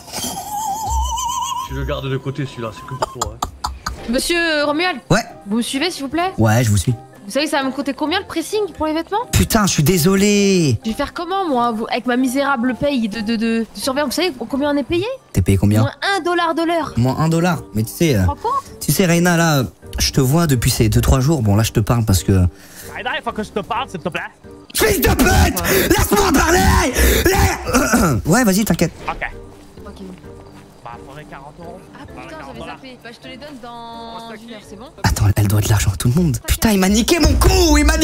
Tu le gardes de côté celui-là, c'est que pour toi. Hein. Monsieur Romuald? Ouais. Vous me suivez, s'il vous plaît? Ouais, je vous suis. Vous savez, ça va me coûter combien le pressing pour les vêtements? Putain, je suis désolé. Je vais faire comment, moi, avec ma misérable paye de surveillant? Vous savez combien on est payé? T'es payé combien? Moins $1 de l'heure. Moins $1. Mais tu sais... Tu te rends compte? Tu sais, Reina, là, je te vois depuis ces 2-3 jours. Bon, là, je te parle parce que... Reina, il faut que je te parle, s'il te plaît. Fils de pute! Laisse-moi parler! Ouais, vas-y, t'inquiète. Ok. Ok. Bah, faudrait 40 €. Ah putain, j'avais zappé. Bah, je te les donne dans une heure, c'est bon? Attends, elle doit de l'argent à tout le monde. Putain, il m'a niqué mon coup!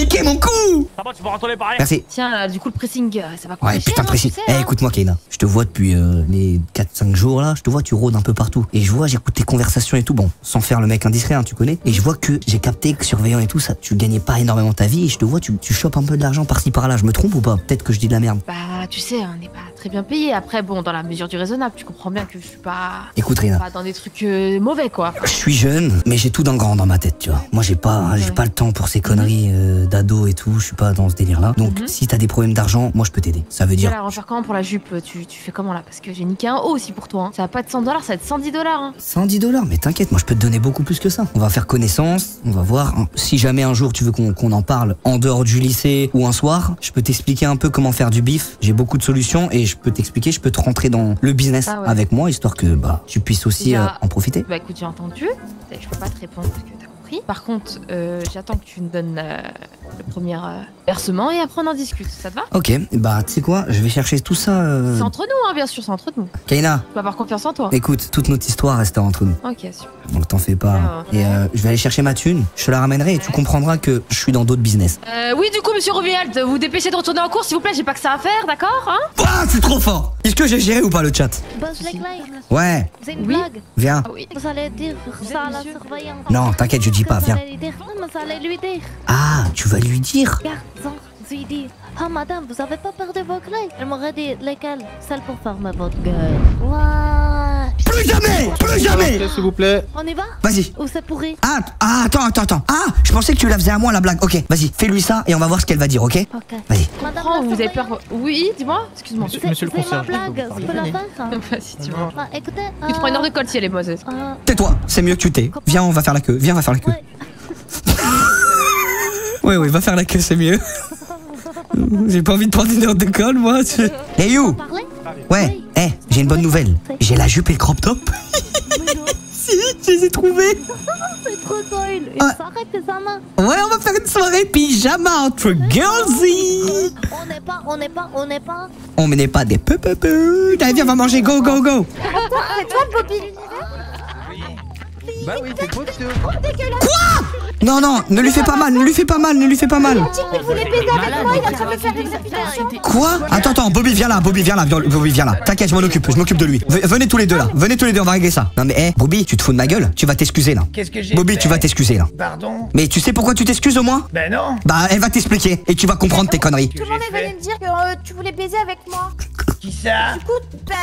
Ça va, tu vas retourner pareil? Merci. Tiens, là, du coup, le pressing, ça va coûter Ouais, cher, putain, hein, précis. tu sais, Eh, hein. écoute-moi, Keina. Je te vois depuis les 4-5 jours, là. Je te vois, tu rôdes un peu partout. Et je vois, j'écoute tes conversations et tout. Bon, sans faire le mec indiscret, hein, tu connais. Et je vois que j'ai capté que surveillant et tout, ça, tu gagnais pas énormément ta vie. Et je te vois, tu chopes un peu de l'argent par-ci par-là. Je me trompe ou pas? Peut-être que je dis de la merde. Bah, tu sais, on n'est pas très bien payé. Après, bon, dans la mesure du raisonnable, tu comprends bien que je suis pas... Écoute, Reina. Pas dans des trucs mauvais, quoi. Je suis jeune, mais j'ai tout d'un grand dans ma tête, tu vois. Moi, j'ai pas le temps pour ces conneries d'ado et tout. Je suis pas dans ce délire-là. Donc, si t'as des problèmes d'argent, moi, je peux t'aider. Ça veut dire... Alors, on va faire comment pour la jupe? Tu fais comment, là? Parce que j'ai niqué un haut aussi pour toi. Hein. Ça va pas être $100, ça va être $110. Hein. $110? Mais t'inquiète, moi, je peux te donner beaucoup plus que ça. On va faire connaissance, on va voir. Si jamais un jour tu veux qu'on en parle en dehors du lycée ou un soir, je peux t'expliquer un peu comment faire du bif. J'ai beaucoup de solutions et je peux t'expliquer, je peux te rentrer dans le business avec moi, histoire que bah tu puisses aussi en profiter. Bah écoute, j'ai entendu. Je peux pas te répondre parce que t'as compris. Par contre, j'attends que tu me donnes le premier versement et après on en discute. Ça te va? Ok, bah tu sais quoi, je vais chercher tout ça. C'est entre nous, hein, bien sûr, c'est entre nous. Keina. Tu peux avoir confiance en toi. Écoute, toute notre histoire reste entre nous. Ok, super. Donc t'en fais pas. Et je vais aller chercher ma thune, je te la ramènerai et tu comprendras que je suis dans d'autres business. Oui, du coup, monsieur Romuald, vous dépêchez de retourner en cours, s'il vous plaît, j'ai pas que ça à faire, d'accord? Hein? Ah, c'est trop fort! Est-ce que j'ai géré ou pas le chat? Buzz l'éclair. Ouais. C'est une blague. Viens. Vous allez dire ça à la surveillante. Non, t'inquiète, je dis pas, viens. Vous allez lui dire, non, mais vous allez lui dire. Ah, tu vas lui dire? Garçon, lui dire. Ah, madame, vous avez pas perdu vos clés? Elle m'aurait dit lesquelles? Celles pour fermer votre gueule. Ouais. Plus jamais! Plus jamais! S'il vous plaît. On y va? Vas-y. Ou c'est pourri? Ah, attends. Ah, je pensais que tu la faisais à moi la blague. Ok, vas-y, fais-lui ça et on va voir ce qu'elle va dire, ok? Ok. Vas-y. Madame, Oh, vous avez peur? Oui, dis-moi, excuse-moi. Monsieur le concierge. C'est ma blague, je peux la faire? Si tu veux. Ah, écoutez. Tu prends une heure de colle si elle est moiseuse. Tais-toi, c'est mieux que tu t'aies. Viens, on va faire la queue. Viens, on va faire la queue. Ouais, va faire la queue, c'est mieux. J'ai pas envie de prendre une heure de colle, moi. Hey you! Ouais, j'ai une bonne nouvelle. J'ai la jupe et le crop top. Si, je les ai trouvés. C'est trop drôle. Une soirée pyjama. Ouais, on va faire une soirée pyjama entre girlsy. On n'est pas. On n'est pas des peu. Allez, viens, on va manger. Go. Attends, c'est toi, Bobby l'univers? Bah oui, t'es beau, c'est Quoi? Non, ne lui fais pas mal, Il voulait baiser avec moi, il a train de faire une réputation. Quoi? Attends, Bobby, viens là. T'inquiète, je m'occupe de lui. Venez tous les deux là. On va régler ça. Non mais, Bobby, tu te fous de ma gueule? Tu vas t'excuser là. Qu'est-ce que j'ai Bobby, fait? tu vas t'excuser là. Pardon? Mais tu sais pourquoi tu t'excuses au moins? Ben non. Bah, elle va t'expliquer et tu vas comprendre tes conneries. Tout le monde est venu me dire que tu voulais baiser avec moi. Qui ça? Du coup,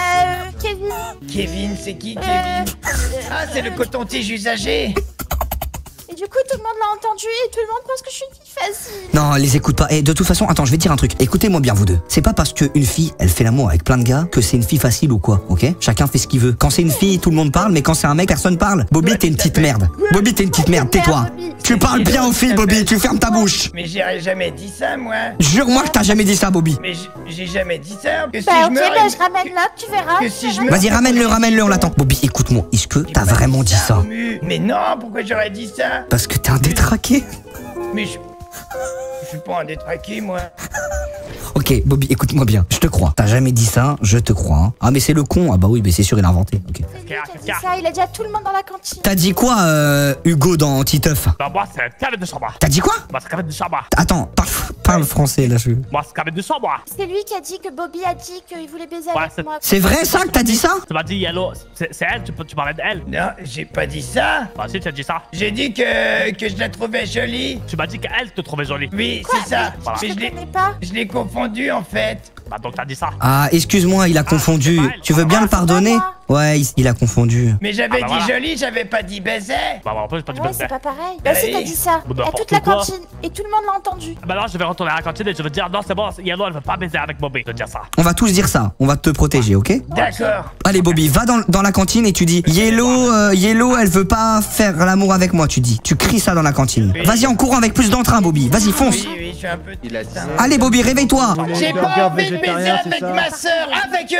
Kevin. Kevin, c'est qui Kevin? Ah, c'est le coton-tige usagé. Et du coup, tout le monde l'a entendu et tout le monde pense que je suis une fille facile. Non, les écoute pas. Et de toute façon, attends, je vais te dire un truc. Écoutez-moi bien, vous deux. C'est pas parce qu'une fille, elle fait l'amour avec plein de gars que c'est une fille facile ou quoi, ok? Chacun fait ce qu'il veut. Quand c'est une fille, tout le monde parle, mais quand c'est un mec, personne parle. Bobby, t'es une petite merde. Bobby, t'es une petite merde, tais-toi. Tu parles bien aux filles, Bobby, tu fermes ta bouche. Mais j'ai jamais dit ça, moi. Jure-moi que t'as jamais dit ça, Bobby. Mais j'ai jamais dit ça. Que si Bah, je ok, meurs, bah, je ramène l'autre, tu verras. que si je meurs. Vas-y, ramène-le, on l'attend. Bobby, écoute-moi, est-ce que t'as vraiment dit ça? Mais non, pourquoi j'aurais dit ça? Parce que t'es un détraqué. Mais je suis pas un détraqué, moi. Ok, Bobby, écoute-moi bien, je te crois. T'as jamais dit ça, je te crois. Hein. Ah, mais c'est le con. Ah bah oui, mais c'est sûr, il a inventé. Ok. Ça, il a dit à tout le monde dans la cantine. T'as dit quoi, Hugo, dans Titeuf? Bah, moi, c'est un cabine de chambre. T'as dit quoi? Moi, c'est cabine de chambre. Attends, parle français, là, je... Moi, c'est cabine de chambre. C'est lui qui a dit que Bobby a dit qu'il voulait baiser avec moi. C'est vrai, ça, que t'as dit ça? Tu m'as dit Yellow, c'est elle, tu parlais d'elle. Non, j'ai pas dit ça. Bah, si, tu as dit ça. J'ai dit que je la trouvais jolie. Tu m'as dit qu'elle te trouvait jolie. Oui, Quoi? c'est ça. Voilà. Mais je l'ai confondu, en fait. Bah, donc t'as dit ça. Ah, excuse-moi, il a confondu. Tu veux bien le pardonner? Ouais, il a confondu. Mais j'avais bah dit voilà. jolie, j'avais pas dit baiser. Bah, en plus, j'ai pas dit Ouais, baiser. c'est pas pareil. Bah Bah, si, oui. t'as dit ça. Bon, À n'importe toute la quoi. cantine. Et tout le monde l'a entendu. Bah, alors, je vais retourner à la cantine et je vais dire non, c'est bon, Yellow, elle veut pas baiser avec Bobby. Je veux dire ça. On va tous dire ça. On va te protéger, ok? D'accord. Allez, Bobby, va dans la cantine et tu dis Yellow, elle veut pas faire l'amour avec moi, tu dis. Tu cries ça dans la cantine. Vas-y, en courant avec plus d'entrain, Bobby. Vas-y, fonce. Oui, je suis un peu... Allez, Bobby, réveille-toi. J'ai pas envie de baiser avec ma sœur, avec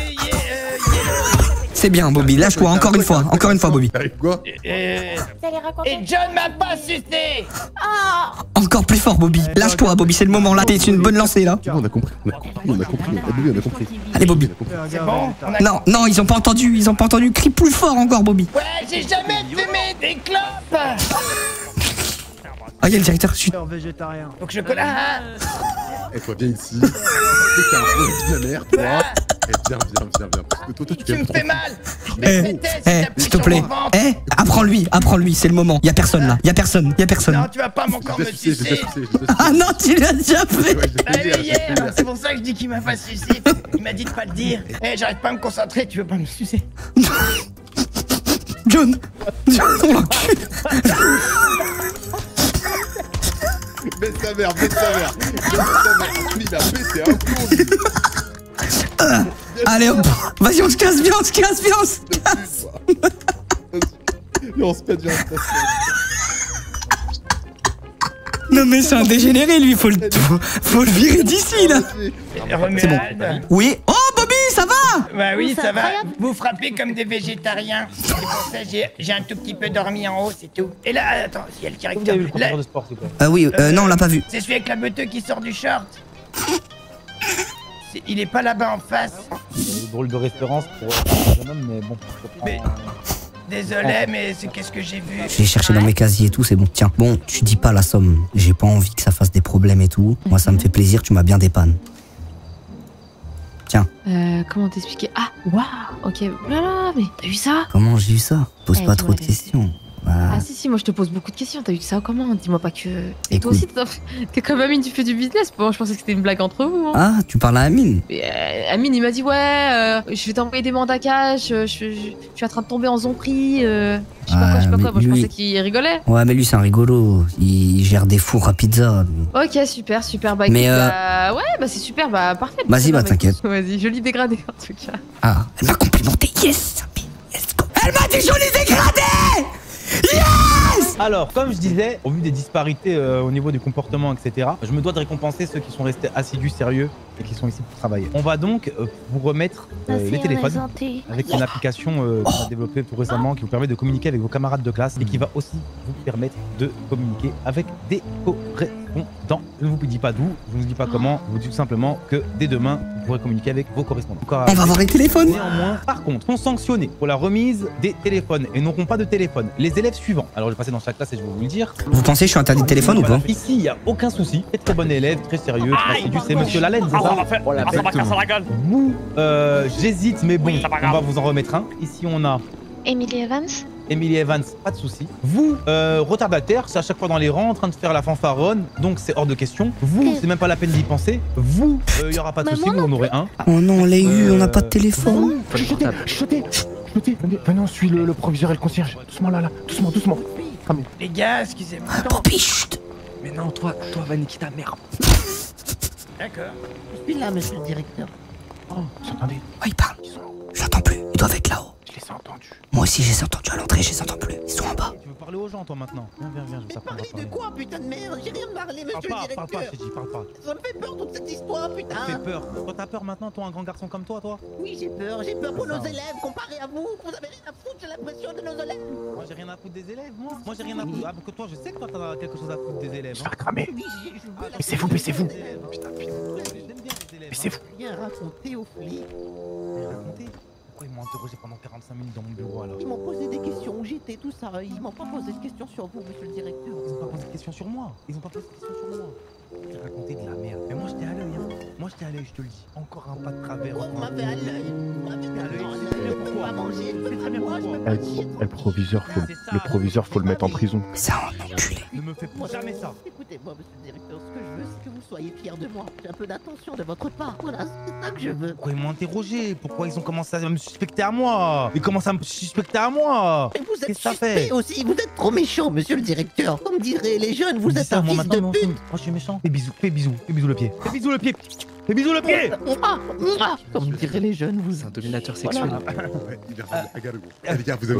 C'est bien, Bobby. Lâche-toi, encore une fois, Bobby. Quoi? Et John m'a pas sucé. Encore plus fort, Bobby. Lâche-toi, Bobby, c'est le moment là. T'es une bonne lancée là. On a compris. On a compris. Allez, Bobby. C'est bon? Non, ils ont pas entendu. Crie plus fort encore, Bobby. Ouais, j'ai jamais fumé des clopes. Ah, il y a le directeur. Chut. Végétarien. Faut que je colle. Eh, toi, viens ici. T'es un peu de la merde, toi. Eh, viens. Parce que toi, Tu me fais mal. S'il te plaît. Apprends-lui, c'est le moment. Y a personne là. Y a personne. Non, tu vas pas encore me sucer. Ah non, tu l'as déjà fait. Hier, c'est pour ça que je dis qu'il m'a pas sucé. Il m'a dit de pas le dire. Eh, j'arrête pas à me concentrer, tu veux pas me sucer. John, on l'encule. Baisse ta mère. Lui, il a pété un plomb, lui. Allez hop, vas-y, on se casse, viens. On se pète, viens. Non mais c'est un dégénéré lui, faut le virer d'ici là. C'est bon. Oui. Oh Bobby, ça va? Bah oui, ça va. Vous frappez comme des végétariens. C'est pour ça que j'ai un tout petit peu dormi en haut, c'est tout. Et là, attends, il y a le directeur. Vous avez vu le professeur de sport, s'il vous plaît? Oui, non, on l'a pas vu. C'est celui avec la beuteuse qui sort du short. Il est pas là-bas en face. Drôle de référence pour un jeune homme, mais bon. Mais... Désolé, mais c'est qu'est-ce que j'ai vu? Je l'ai cherché dans mes casiers et tout, c'est bon. Tiens, bon, tu dis pas la somme. J'ai pas envie que ça fasse des problèmes et tout. Moi, ça me fait plaisir, tu m'as bien dépanne. Tiens. Comment t'expliquer? Ah, waouh, ok. Voilà, mais t'as vu ça? Comment j'ai eu ça? Pose pas trop de questions. Ah si, moi je te pose beaucoup de questions. T'as eu ça comment? Dis-moi pas que... Et toi aussi, t'es comme Amine, tu fais du business. Bon, je pensais que c'était une blague entre vous. Hein. Ah, tu parles à Amine? Amine, il m'a dit, ouais, je vais t'envoyer des mandats cash, je suis en train de tomber en zombie, je sais pas quoi. Moi, je pensais qu'il rigolait. Ouais, mais lui, c'est un rigolo. Il gère des fours à pizza. Ok, super. Bah, écoute, ouais, c'est super, parfait. Vas-y, t'inquiète. Vas-y, joli dégradé en tout cas. Ah, elle m'a complimenté, yes. Elle m'a dit joli dégradé. Yes! Alors, comme je disais, au vu des disparités au niveau du comportement, etc., je me dois de récompenser ceux qui sont restés assidus, sérieux et qui sont ici pour travailler. On va donc vous remettre les téléphones avec une application qu'on a développée tout récemment qui vous permet de communiquer avec vos camarades de classe et qui va aussi vous permettre de communiquer avec des correspondants. Je ne vous dis pas d'où, je ne vous dis pas comment, je vous dis tout simplement que dès demain, vous pourrez communiquer avec vos correspondants. On va avoir les téléphones. Néanmoins, par contre, sont sanctionnés pour la remise des téléphones et n'auront pas de téléphone les élèves suivants. Alors, je vais passer dans chaque classe et je vais vous le dire. Vous pensez que je suis interdit de téléphone ou pas? Ici, il n'y a aucun souci. Très bon élève, très sérieux, très assidu. C'est monsieur Lalaine, c'est ça? Voilà, ça va casser la gueule. Vous, j'hésite, mais bon, on va vous en remettre un. Ici, on a Emily Evans. Emily Evans, pas de souci. Vous, retardataire, c'est à chaque fois dans les rangs, en train de faire la fanfaronne, donc c'est hors de question. Vous, c'est même pas la peine d'y penser. Vous, il n'y aura pas de souci, vous en aurez un. Oh non, on l'a eu, on n'a pas de téléphone. Venez, on suit le proviseur et le concierge. Doucement là, doucement. Les gars, excusez-moi. Bobby, chut. Mais non, toi, va niquer ta mère. D'accord. Je suis là, monsieur le directeur. Oh, vous entendez? Oh, ils parlent. J'entends plus. Ils doivent être là-haut. Je les ai entendus. Moi aussi, je les ai entendus à l'entrée, je les entends plus. Ils sont en bas. Tu veux parler aux gens, toi, maintenant? Viens, je Parler de quoi, putain de merde? J'ai rien parlé, monsieur le directeur. Parle pas, j'ai dit, parle pas. Ça me fait peur toute cette histoire, putain. Ça fait peur. Toi, t'as peur maintenant, toi, un grand garçon comme toi, toi? Oui, j'ai peur pour nos élèves, comparé à vous. Vous avez rien à foutre, j'ai l'impression, de nos élèves. Moi, j'ai rien à foutre des élèves, moi. Moi, j'ai rien à foutre. Ah, que toi, je sais que toi, t'as quelque chose à foutre des élèves. Je vais cramer. Baissez-vous. Putain, baissez-vous. Rien raconté aux flics. Raconté? Pourquoi ils m'ont interrogé pendant 45 minutes dans mon bureau alors? Ils m'ont posé des questions où j'étais, tout ça. Ils m'ont pas posé de questions sur vous, monsieur le directeur. Ils ont pas posé de questions sur moi. Ils ont pas posé de questions sur moi. J'ai raconté de la merde. Mais moi j'étais à l'œil, hein. Moi j'étais à l'œil, je te le dis. Encore un pas de travers. Vous m'avez à l'œil. Vous m'avez à l'œil. Pourquoi manger? C'est très bien pourquoi. Le proviseur, faut le mettre en prison. Ça, enculé. Ne me fais jamais ça. Écoutez-moi, monsieur le directeur, ce que je veux, c'est que vous soyez fiers de moi. J'ai un peu d'attention de votre part. Voilà, c'est ça que je veux. Pourquoi ils m'ont interrogé? Pourquoi ils ont commencé à me suspecter à moi? Ils commencent à me suspecter à moi. Mais vous êtes suspect aussi, vous êtes trop méchant, monsieur le directeur. Comme diraient les jeunes, vous êtes un fils de pute. Moi je suis méchant. Fais bisous le pied. Fais bisous le pied. Fais bisous le pied. Comme diraient les jeunes, vous êtes un dominateur sexuel. Ouais, il a les gars, vous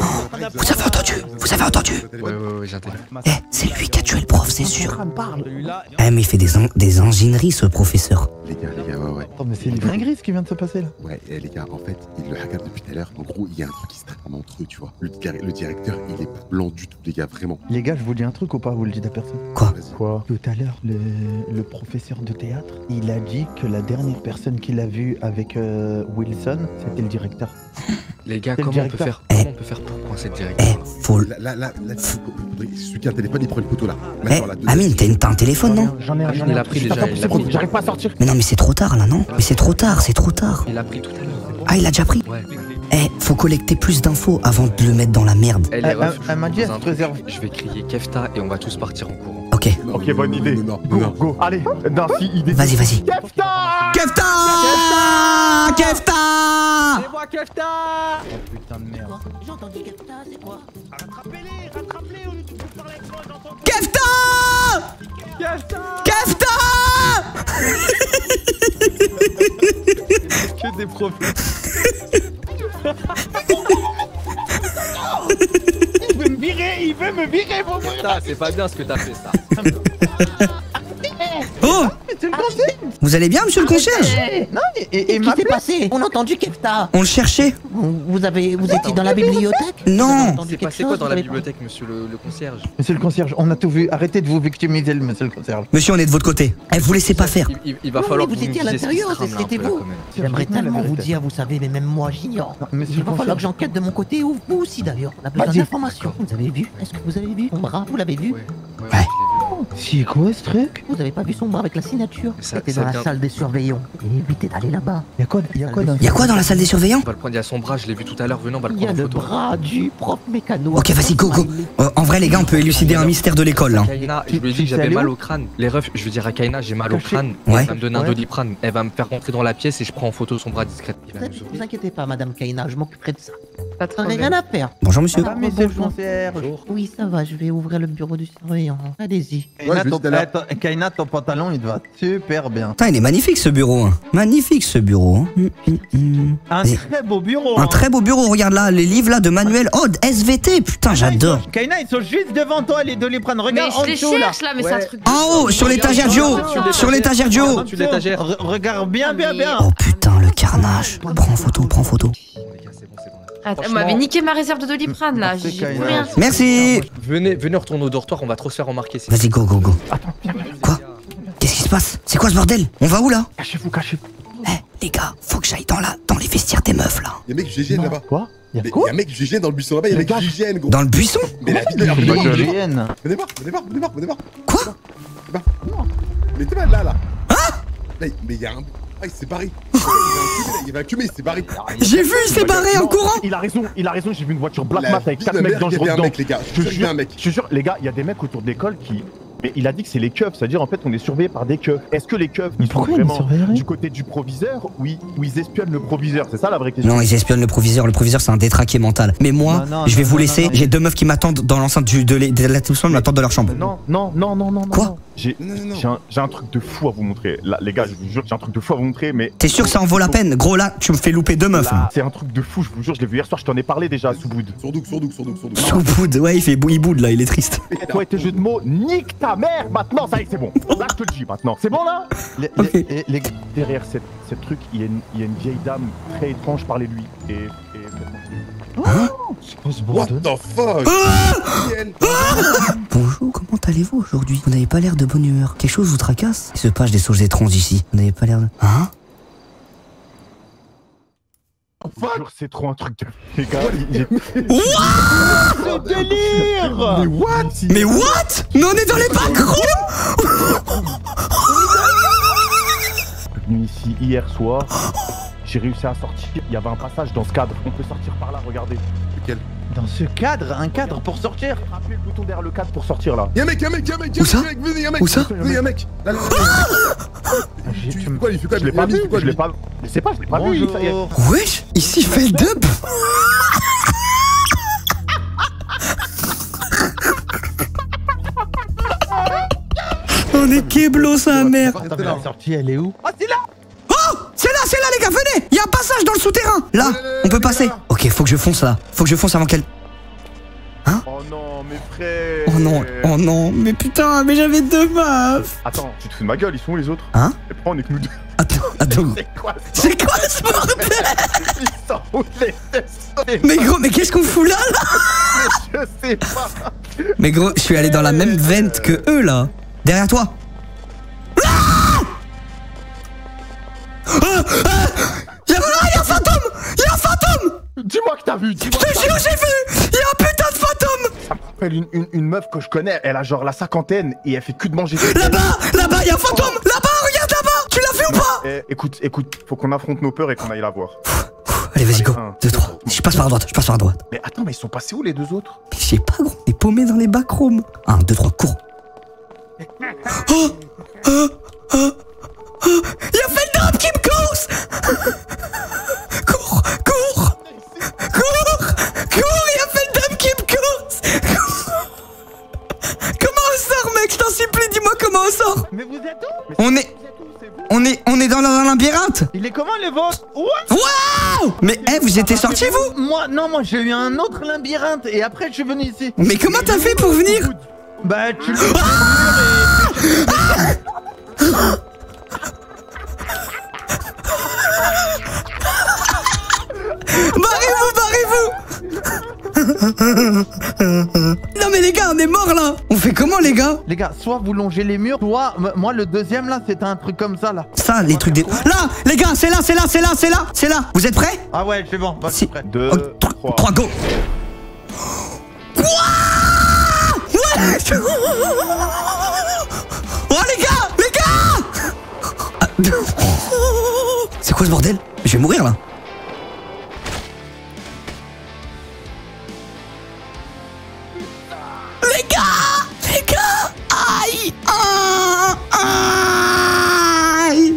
avez entendu? Ouais, j'ai entendu. Eh, c'est lui qui a tué le prof, c'est sûr. Eh, mais il fait des ingénieries, ce professeur. Les gars, ouais. Oh, mais c'est une dinguerie ce qui vient de se passer là. Ouais, les gars, en fait, il le regarde depuis tout à l'heure. En gros, il y a un truc qui se trame entre eux, tu vois. Le directeur, il est pas blanc du tout, les gars, vraiment. Les gars, je vous dis un truc ou pas? Vous le dites à personne? Quoi? Tout à l'heure, le professeur de théâtre, il a dit que la dernière personne qu'il a vue avec Wilson, c'était le directeur. Les gars, comment on peut faire pour coincer le directeur? Là, celui qui a un téléphone, il prend une photo là. Amine, t'as un téléphone, non? J'en ai. Il a pris déjà. J'arrive pas à sortir. Mais non, mais c'est trop tard là, non? Mais c'est trop tard. Il a pris tout à l'heure. Ah, il a déjà pris? Ouais. Eh, faut collecter plus d'infos avant de le mettre dans la merde. Elle m'a dit, elle se réserve. Je vais crier Kefta et on va tous partir en courant. Ok. Ok, bonne idée. Go. Allez, idée. Vas-y. Kefta. C'est moi, Kefta. Oh putain de merde. J'ai entendu Kefta, c'est quoi? Rattrapez-les, au lieu de parler avec moi, j'entends. Kefta. Que des profils. Il veut me virer, mon Kefta, c'est pas bien ce que t'as fait, ça. Oh! Vous allez bien, monsieur le concierge? Non, et qu'est-ce qui s'est passé? On a entendu Kefta. On le cherchait. Vous étiez dans la bibliothèque? Non. C'est passé quoi dans la bibliothèque, monsieur le concierge? Monsieur le concierge, on a tout vu. Arrêtez de vous victimiser, monsieur le concierge. Monsieur, on est de votre côté. Eh, vous laissez pas faire. Il va falloir que vous étiez à l'intérieur, c'était vous. J'aimerais tellement vous dire, vous savez, mais même moi j'ignore. Il va falloir que j'enquête de mon côté, ou vous aussi d'ailleurs. On a besoin d'informations. Vous avez vu? Est-ce que vous avez vu son bras? Vous l'avez vu? Ouais. C'est quoi ce truc? Vous avez pas vu son bras avec la signature? C'était dans la salle des surveillants. Et évitez d'aller là-bas. Y'a quoi dans la salle des surveillants? On va le prendre, il y a son bras, je l'ai vu tout à l'heure venant, on va le Il y prendre a en le photo. bras du prof mécano. Ok, vas-y, go. En vrai, les gars, on peut élucider un mystère de l'école là. Kaina, je lui ai dit que j'avais mal au crâne. Les refs, je veux dire à Kaina, j'ai mal au crâne. Ouais. Elle va me donner un Doliprane. Elle va me faire rentrer dans la pièce et je prends en photo son bras discret. Ne vous inquiétez pas, madame Kaina, je m'occuperai de ça. Pas rien à faire. Bonjour, monsieur. monsieur le concierge. Oui, ça va, je vais ouvrir le bureau du surveillant. Allez-y. Kaina, ton pantalon, il te va super bien. Putain, il est magnifique ce bureau. Magnifique ce bureau. Un très beau bureau. Un très beau bureau, regarde là, les livres là de manuel. Oh, SVT, putain, j'adore. Kaina, ils sont juste devant toi, les Doliprane. Regarde Mais je les cherche là, mais c'est un truc. En haut, sur l'étagère du haut. Sur l'étagère du haut. Regarde bien. Oh putain, le carnage. Prends photo. Attends, on m'avait niqué ma réserve de Doliprane là, j'ai plus rien. Merci. Venez retourner au dortoir, on va trop se faire remarquer. Vas-y, go. Quoi? Qu'est-ce qui se passe? C'est quoi ce bordel? On va où là? Cachez-vous. Eh, les gars, faut que j'aille dans les vestiaires des meufs là. Y'a un mec GGN là-bas. Quoi? Y'a un mec GGN dans le buisson là-bas, y'a un mec GGN gros. Dans le buisson? Mais la vie de la Venez voir. Quoi? Mais t'es mal là. Hein? Mais y'a un. Ah, il s'est barré. Il va allumer, il s'est barré. J'ai vu, il s'est barré en courant. Il a raison, j'ai vu une voiture Black Mat avec 4 mecs dangereux dedans. Les gars, je te jure, Je te jure, les gars, il y a des mecs autour de l'école qui Mais il a dit que c'est les keufs, c'est-à-dire en fait on est surveillé par des keufs. Est-ce que les keufs ils sont vraiment du côté du proviseur ou ils espionnent le proviseur? C'est ça la vraie question. Non, ils espionnent le proviseur. Le proviseur c'est un détraqué mental. Mais moi, je vais vous laisser. J'ai 2 meufs qui m'attendent dans l'enceinte de l'établissement, m'attendent dans leur chambre. Non. Quoi? J'ai un truc de fou à vous montrer. Là, les gars, je vous jure, j'ai un truc de fou à vous montrer, mais... T'es sûr que ça en vaut la peine? Gros, là, tu me fais louper 2 meufs. C'est un truc de fou, je vous jure, je l'ai vu hier soir, je t'en ai parlé déjà à Souboud. Sourdouk. Souboud, ouais, il boude là, il est triste. Et toi et tes jeux de mots, nique ta mère maintenant, ça y est, c'est bon. Là, je te le dis maintenant. C'est bon là? Derrière cette truc, il y a une vieille dame très étrange, parlez-lui. Hein? What the fuck? Bonjour, comment allez-vous aujourd'hui? Vous n'avez pas l'air de bonne humeur. Quelque chose vous tracasse? Il se passe des choses étranges ici. Vous n'avez pas l'air de... Hein? C'est trop un truc de... Les gars, C'est délire! Mais what? Mais what? Mais on est dans les backrooms! Je suis venu ici hier soir. J'ai réussi à sortir, il y avait un passage dans ce cadre. On peut sortir par là, regardez. Lequel? Dans ce cadre? Un cadre pour sortir? Appuyez le bouton derrière le cadre pour sortir là. Y'a un mec, Où ça? Venez, un mec. Là. Tu fais quoi? Il fait quoi? Je l'ai pas vu, je l'ai pas vu. Je sais pas, je l'ai pas vu. Wesh, ici il fait le dub. On est kéblo sa mère. La sortie, elle est où? Oh, c'est là! Oh! C'est là les gars, venez! Il y a un passage dans le souterrain! Là, on peut passer. Ok, faut que je fonce là. Faut que je fonce avant qu'elle... Hein? Oh non, mes frères! Oh non, mais putain, mais j'avais 2 meufs! Attends, tu te fous de ma gueule, ils sont où les autres? Hein? Et pourquoi on est que nous 2? Attends. C'est quoi ce bordel? Mais gros, mais qu'est-ce qu'on fout là? Je sais pas. Mais gros, je suis allé dans la même vente que eux là. Derrière toi. Y'a un fantôme! Y'a un fantôme! Dis-moi que t'as vu! Je te jure, j'ai vu! Y'a un putain de fantôme! Ça me rappelle une meuf que je connais, elle a genre la 50aine et elle fait que de manger. Là-bas, y'a un fantôme! Là-bas, regarde là-bas! Tu l'as vu ou pas? Écoute, faut qu'on affronte nos peurs et qu'on aille la voir. Allez, vas-y, go. 2, 3. Je passe par la droite, Mais attends, mais ils sont passés où les 2 autres? Mais je sais pas, gros. On est paumés dans les backrooms. 1, 2, 3, cours. Y'a Feldop qui me course! Cours! Y'a Feldop qui me course! Comment on sort, mec? Je t'en supplie, dis-moi comment on sort! Mais vous êtes où? On est dans un labyrinthe! Il est comment le vôtre? Waouh! Mais vous étiez sortis vous? Moi j'ai eu un autre labyrinthe et après je suis venu ici. Mais comment t'as fait pour venir? Bah tu le Barrez-vous! Non mais les gars, on est morts là! On fait comment les gars? Les gars, soit vous longez les murs, soit moi le deuxième là c'était un truc comme ça là. Ça, les trucs des... Là! Les gars, c'est là! Vous êtes prêts? Ah ouais, c'est bon, je suis prêt. 2, 3, go! Quoi? Ouais! Oh les gars! C'est quoi ce bordel? Je vais mourir là. Les gars! Aïe! Aïe!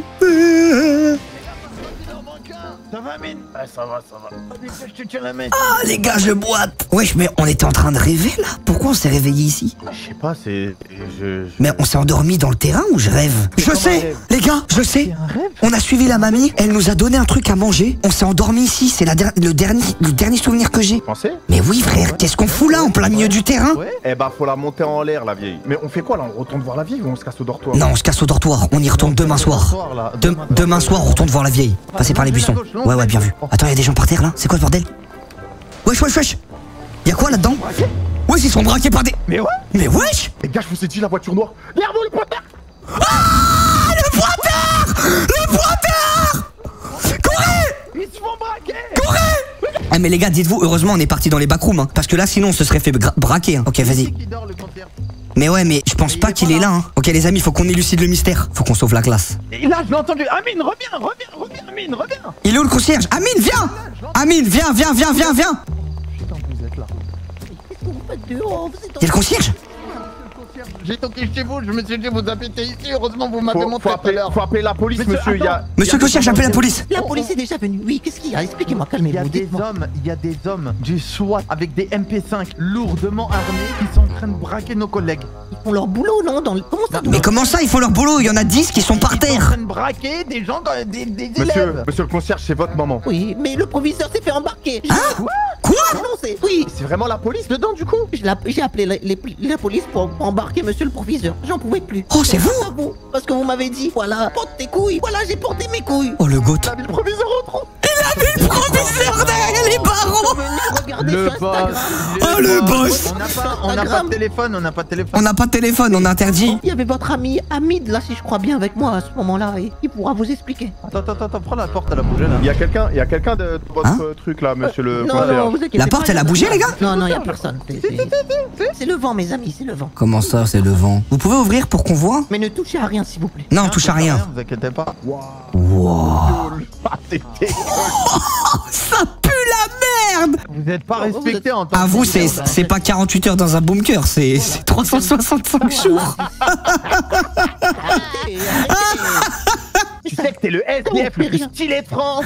Ça va, mine? Ouais, ça va. Je te tiens la main. Ah, les gars, je boite. Wesh, mais on était en train de rêver là. Pourquoi on s'est réveillé ici? Je sais pas, Mais on s'est endormi dans le terrain ou je rêve? Je sais, les gars, je sais. On a suivi la mamie, elle nous a donné un truc à manger. On s'est endormi ici, c'est le dernier souvenir que j'ai. Pensez? Mais oui, frère, qu'est-ce qu'on fout là en plein milieu du terrain? Eh bah, faut la monter en l'air, la vieille. Mais on fait quoi là? On retourne voir la vieille ou on se casse au dortoir? Non, on se casse au dortoir. On y retourne demain soir. Demain soir, on retourne voir la vieille. Passez par les buissons. Ouais, bien vu. Attends, y'a des gens par terre là? C'est quoi ce bordel? Wesh! Y'a quoi là-dedans? Wesh, ils sont braqués par des... Mais wesh! Les gars, je vous ai dit la voiture noire. Regardez le pointard! Ah! Le pointard! Courez! Ils se font braquer! Courez! Ah mais les gars, dites-vous, heureusement on est parti dans les backrooms, hein, parce que là sinon on se serait fait braquer. Hein. Ok, vas-y. Mais ouais, mais je pense pas qu'il est là. Hein. Ok les amis, faut qu'on élucide le mystère. Faut qu'on sauve la classe. Et là, je l'ai entendu. Amine, reviens, Amine, reviens. Il est où le concierge? Amine, viens! Amine, viens! Putain, vous êtes là. Y'a le concierge? J'ai toqué chez vous, je me suis dit vous habitez ici, heureusement vous m'avez montré tout à l'heure. Faut appeler la police, monsieur. Monsieur le concierge, j'appelle la police. La police est déjà venue. Oui, qu'est-ce qu'il y a? Expliquez-moi, calmez-vous. Il y a des hommes du SWAT avec des MP5 lourdement armés qui sont en train de braquer nos collègues. Ils font leur boulot, non? Comment ça? Mais comment ça, ils font leur boulot? Il y en a 10 qui sont par terre. Ils sont en train de braquer des gens, des élèves. Monsieur le concierge, c'est votre maman. Oui, mais le proviseur s'est fait embarquer. Hein? Quoi? Non, c'est... Oui. C'est vraiment la police dedans, du coup? J'ai appelé la police pour embarquer monsieur le proviseur. J'en pouvais plus. Oh, c'est vous? Parce que vous m'avez dit, voilà, porte tes couilles. Voilà, j'ai porté mes couilles. Oh, le goût. Il a mis le proviseur au trou. Il a mis le proviseur derrière les barreaux. Le boss. Oh, le boss. On n'a pas de téléphone, on n'a pas de téléphone. On n'a pas de téléphone, on est interdit. Il y avait votre ami Hamid, là, si je crois bien, avec moi à ce moment-là, et il pourra vous expliquer. Attends, prends la porte, elle a bougé là. Il y a quelqu'un de votre truc là, monsieur le concierge. Non, vous inquiétez La porte, elle a bougé, les gars? Non, il y a personne. C'est le vent, mes amis, c'est le vent. Comment ça, c'est le vent? Vous pouvez ouvrir pour qu'on voit? Mais ne touchez à rien, s'il vous plaît. Non, touche à rien. Vous inquiétez pas. Wow. Ça pue la merde. Vous n'êtes pas respecté en tant que... À vous, c'est pas 48 heures dans un bunker, c'est 365 jours. Tu sais que t'es le SDF le plus stylé de France.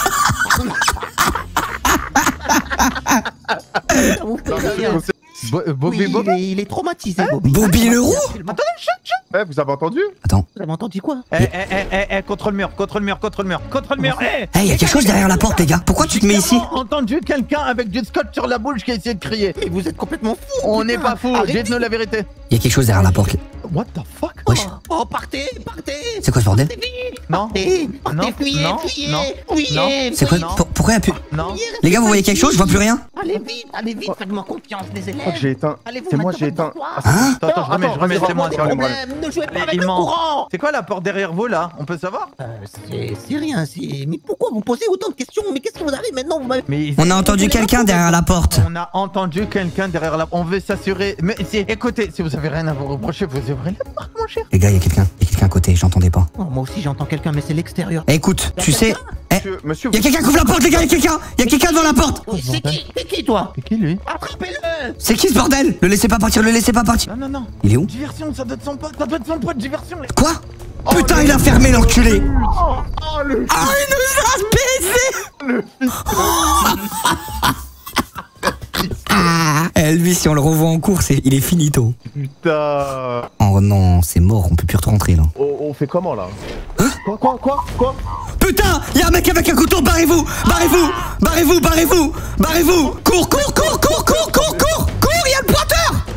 Bobby, il est traumatisé, Bobby. Bobby le roux? Attendez, vous avez entendu? Attends. Vous avez entendu quoi? Contre le mur. Il y a quelque chose derrière la porte, les gars. Pourquoi tu te mets ici? J'ai entendu quelqu'un avec du scotch sur la bouche qui a essayé de crier. Et vous êtes complètement fou. On n'est pas fou, dites-nous la vérité. Il y a quelque chose derrière la porte. What the fuck? Wesh. Oh, partez. C'est quoi ce bordel? Non. Partez, fuyez. C'est quoi? Pourquoi il y a plus... Non. Les gars, vous voyez quelque chose? Je vois plus rien. Allez vite, faites-moi confiance, les élèves. Je crois que j'ai éteint. C'est moi, j'ai éteint. Hein? Attends, je remets, c'est moi. Ne jouez pas avec le courant. C'est quoi la porte derrière vous là? On peut savoir? C'est rien, mais pourquoi vous posez autant de questions? Mais qu'est-ce qui vous arrive maintenant? On a entendu quelqu'un derrière la porte. On a entendu quelqu'un derrière la porte. On veut s'assurer. Mais écoutez, si vous avez rien à vous reprocher, vous ouvrez la porte, mon cher. Les gars, il y a quelqu'un à côté, j'entendais pas. Oh, moi aussi j'entends quelqu'un, mais c'est l'extérieur. Écoute, tu sais... Monsieur, il y a quelqu'un qui ouvre la porte, les gars, il y a quelqu'un devant la porte. C'est qui toi? C'est qui lui? Attrapez-le. C'est qui ce bordel? Le laissez pas partir. Non. Il est où? Diversion, ça doit être son pote, diversion. Quoi? Putain, il a fermé l'enculé. Oh, le... Ah, il nous a baisé. Le lui, si on le revoit en cours, il est finito. Putain. Oh non, c'est mort, on peut plus rentrer là. On fait comment là? Hein? Quoi? Putain, y'a un mec avec un couteau, barrez-vous. Cours, y'a le pointeur.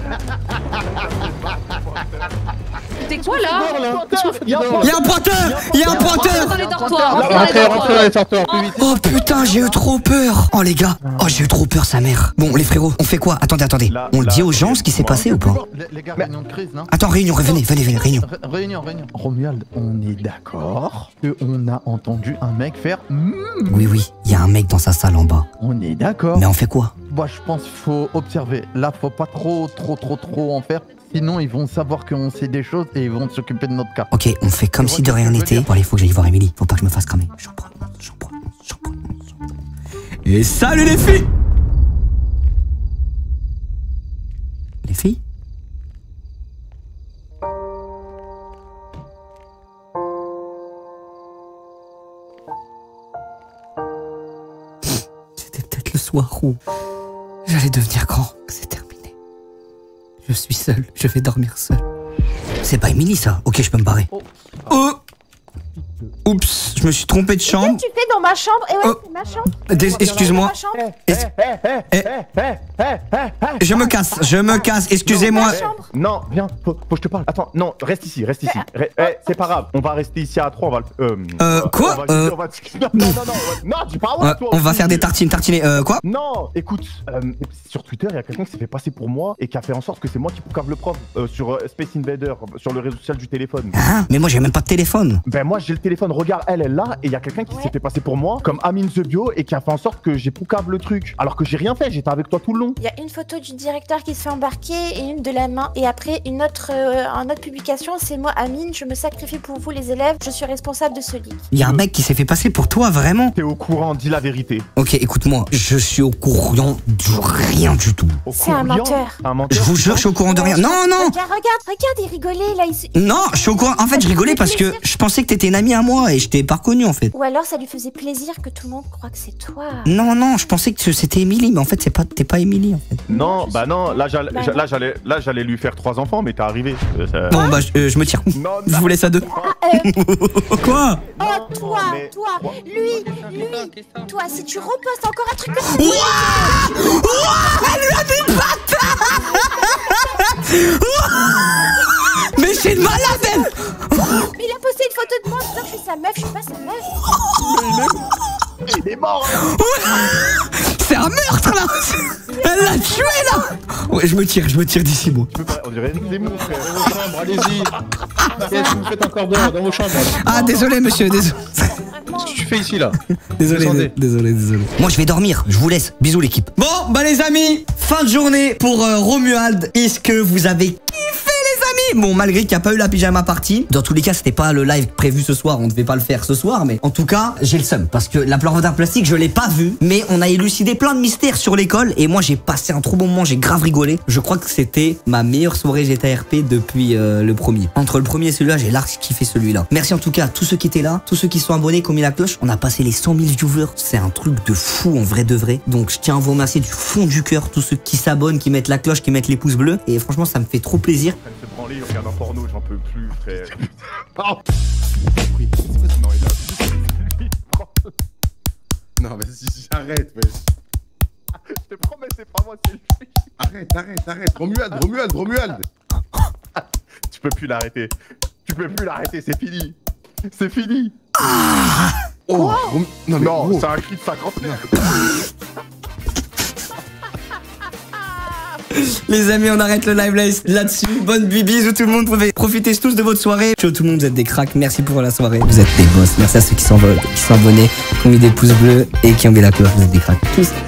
T'es quoi là? Y'a un pointeur. Dans les dortoirs. Oh putain, j'ai eu trop peur. Oh les gars, j'ai eu trop peur, sa mère. Bon les frérots, on fait quoi? Attendez. On le dit aux gens ce qui s'est passé ou pas? Les gars, réunion de crise, non? Attends, réunion, venez, réunion. Réunion. Romuald, on est d'accord qu'on a entendu un mec faire... Oui, il y a un mec dans sa salle en bas. On est d'accord. Mais on fait quoi? Moi, je pense qu'il faut observer. Là, faut pas trop en faire. Sinon, ils vont savoir qu'on sait des choses et ils vont s'occuper de notre cas. Ok, on fait comme si de rien n'était. Bon, allez, faut que j'aille voir Emily. Faut pas que je me fasse cramer. J'en prends. Et salut les filles! Les filles? C'était peut-être le soir où j'allais devenir grand. C'est terminé. Je suis seul, je vais dormir seul. C'est pas Emily ça. Ok, je peux me barrer. Oh! Oups, je me suis trompé de chambre. Qu'est-ce que tu fais dans ma chambre? C'est ma chambre. Excuse-moi. Je me casse, excusez-moi. Non, viens, faut que je te parle. Attends, non, reste ici. C'est pas grave, on va rester ici à 3, on va... Quoi? Non, dis pas ouais, toi. On va faire des tartinés, quoi? Non, écoute, sur Twitter, il y a quelqu'un qui s'est fait passer pour moi et qui a fait en sorte que c'est moi qui cave le prof sur Space Invader, sur le réseau social du téléphone. Ah, mais moi j'ai même pas de téléphone. Ben moi j'ai le téléphone, regarde, elle là et il y a quelqu'un qui s'est fait passer pour moi, comme Amine The Bio, et qui a fait en sorte que j'ai poucave le truc. Alors que j'ai rien fait, j'étais avec toi tout le long. Il y a une photo du directeur qui se fait embarquer et une de la main. Et après, une autre publication, c'est moi, Amine, je me sacrifie pour vous les élèves, je suis responsable de ce leak. Il y a un mec qui s'est fait passer pour toi, vraiment? T'es au courant, dis la vérité. Ok, écoute-moi, je suis au courant de rien du tout. C'est un menteur. Je vous jure, je suis au courant de rien. Non, non. Regarde, il rigolait là. Non, je suis au courant. En fait, je rigolais parce que je pensais que t'étais une amie à moi et je t'ai pas reconnu en fait. Ou alors ça lui faisait plaisir que tout le monde croit que c'est toi. Non, non, je pensais que c'était Émilie, mais en fait, t'es pas Émilie en fait. Non, bah non, là j'allais lui faire 3 enfants, mais t'es arrivé. Bon, bah je me tire. Non, je vous laisse à 2. Quoi? Oh, toi, lui, toi, si tu repostes encore un truc comme ça. Ouah, elle lui a mis mais c'est une malade, elle. Mais il a posté une photo de moi en disant que je suis sa meuf, je suis pas sa meuf. Il est mort. C'est un meurtre là. Elle l'a tué là. Ouais, je me tire d'ici moi. On dirait une démon, frère. Dans vos chambres, allez-y. Qu'est-ce que vous faites encore dehors, dans vos chambres? Ah, désolé monsieur, désolé. Qu'est-ce que tu fais ici là? Désolé. Moi je vais dormir, je vous laisse. Bisous l'équipe. Bon, bah les amis, fin de journée pour Romuald. Est-ce que vous avez kiffé les amis? Bon, malgré qu'il n'y a pas eu la pyjama party, dans tous les cas c'était pas le live prévu ce soir, on devait pas le faire ce soir, mais en tout cas j'ai le seum parce que la planche d'art plastique je l'ai pas vue, mais on a élucidé plein de mystères sur l'école et moi j'ai passé un trop bon moment, j'ai grave rigolé. Je crois que c'était ma meilleure soirée GTRP depuis le premier. Entre le premier et celui-là, j'ai large kiffé celui-là. Merci en tout cas à tous ceux qui étaient là, tous ceux qui sont abonnés, qui ont mis la cloche. On a passé les 100 000 viewers, c'est un truc de fou en vrai de vrai. Donc je tiens à vous remercier du fond du cœur, tous ceux qui s'abonnent, qui mettent la cloche, qui mettent les pouces bleus, et franchement ça me fait trop plaisir. Il regarde un porno, j'en peux plus, frère. Non, vas-y, j'arrête, wesh. Je te promets, c'est pas moi, c'est lui. Arrête. Romuald. Tu peux plus l'arrêter. C'est fini. C'est fini. Oh, non, c'est un cri de 50 mètres. Les amis, on arrête le live là-dessus. Bonne bisous tout le monde. Profitez tous de votre soirée. Ciao tout le monde, vous êtes des cracks. Merci pour la soirée. Vous êtes des boss. Merci à ceux qui sont abonnés, qui ont mis des pouces bleus et qui ont mis la cloche. Vous êtes des cracks. Tous.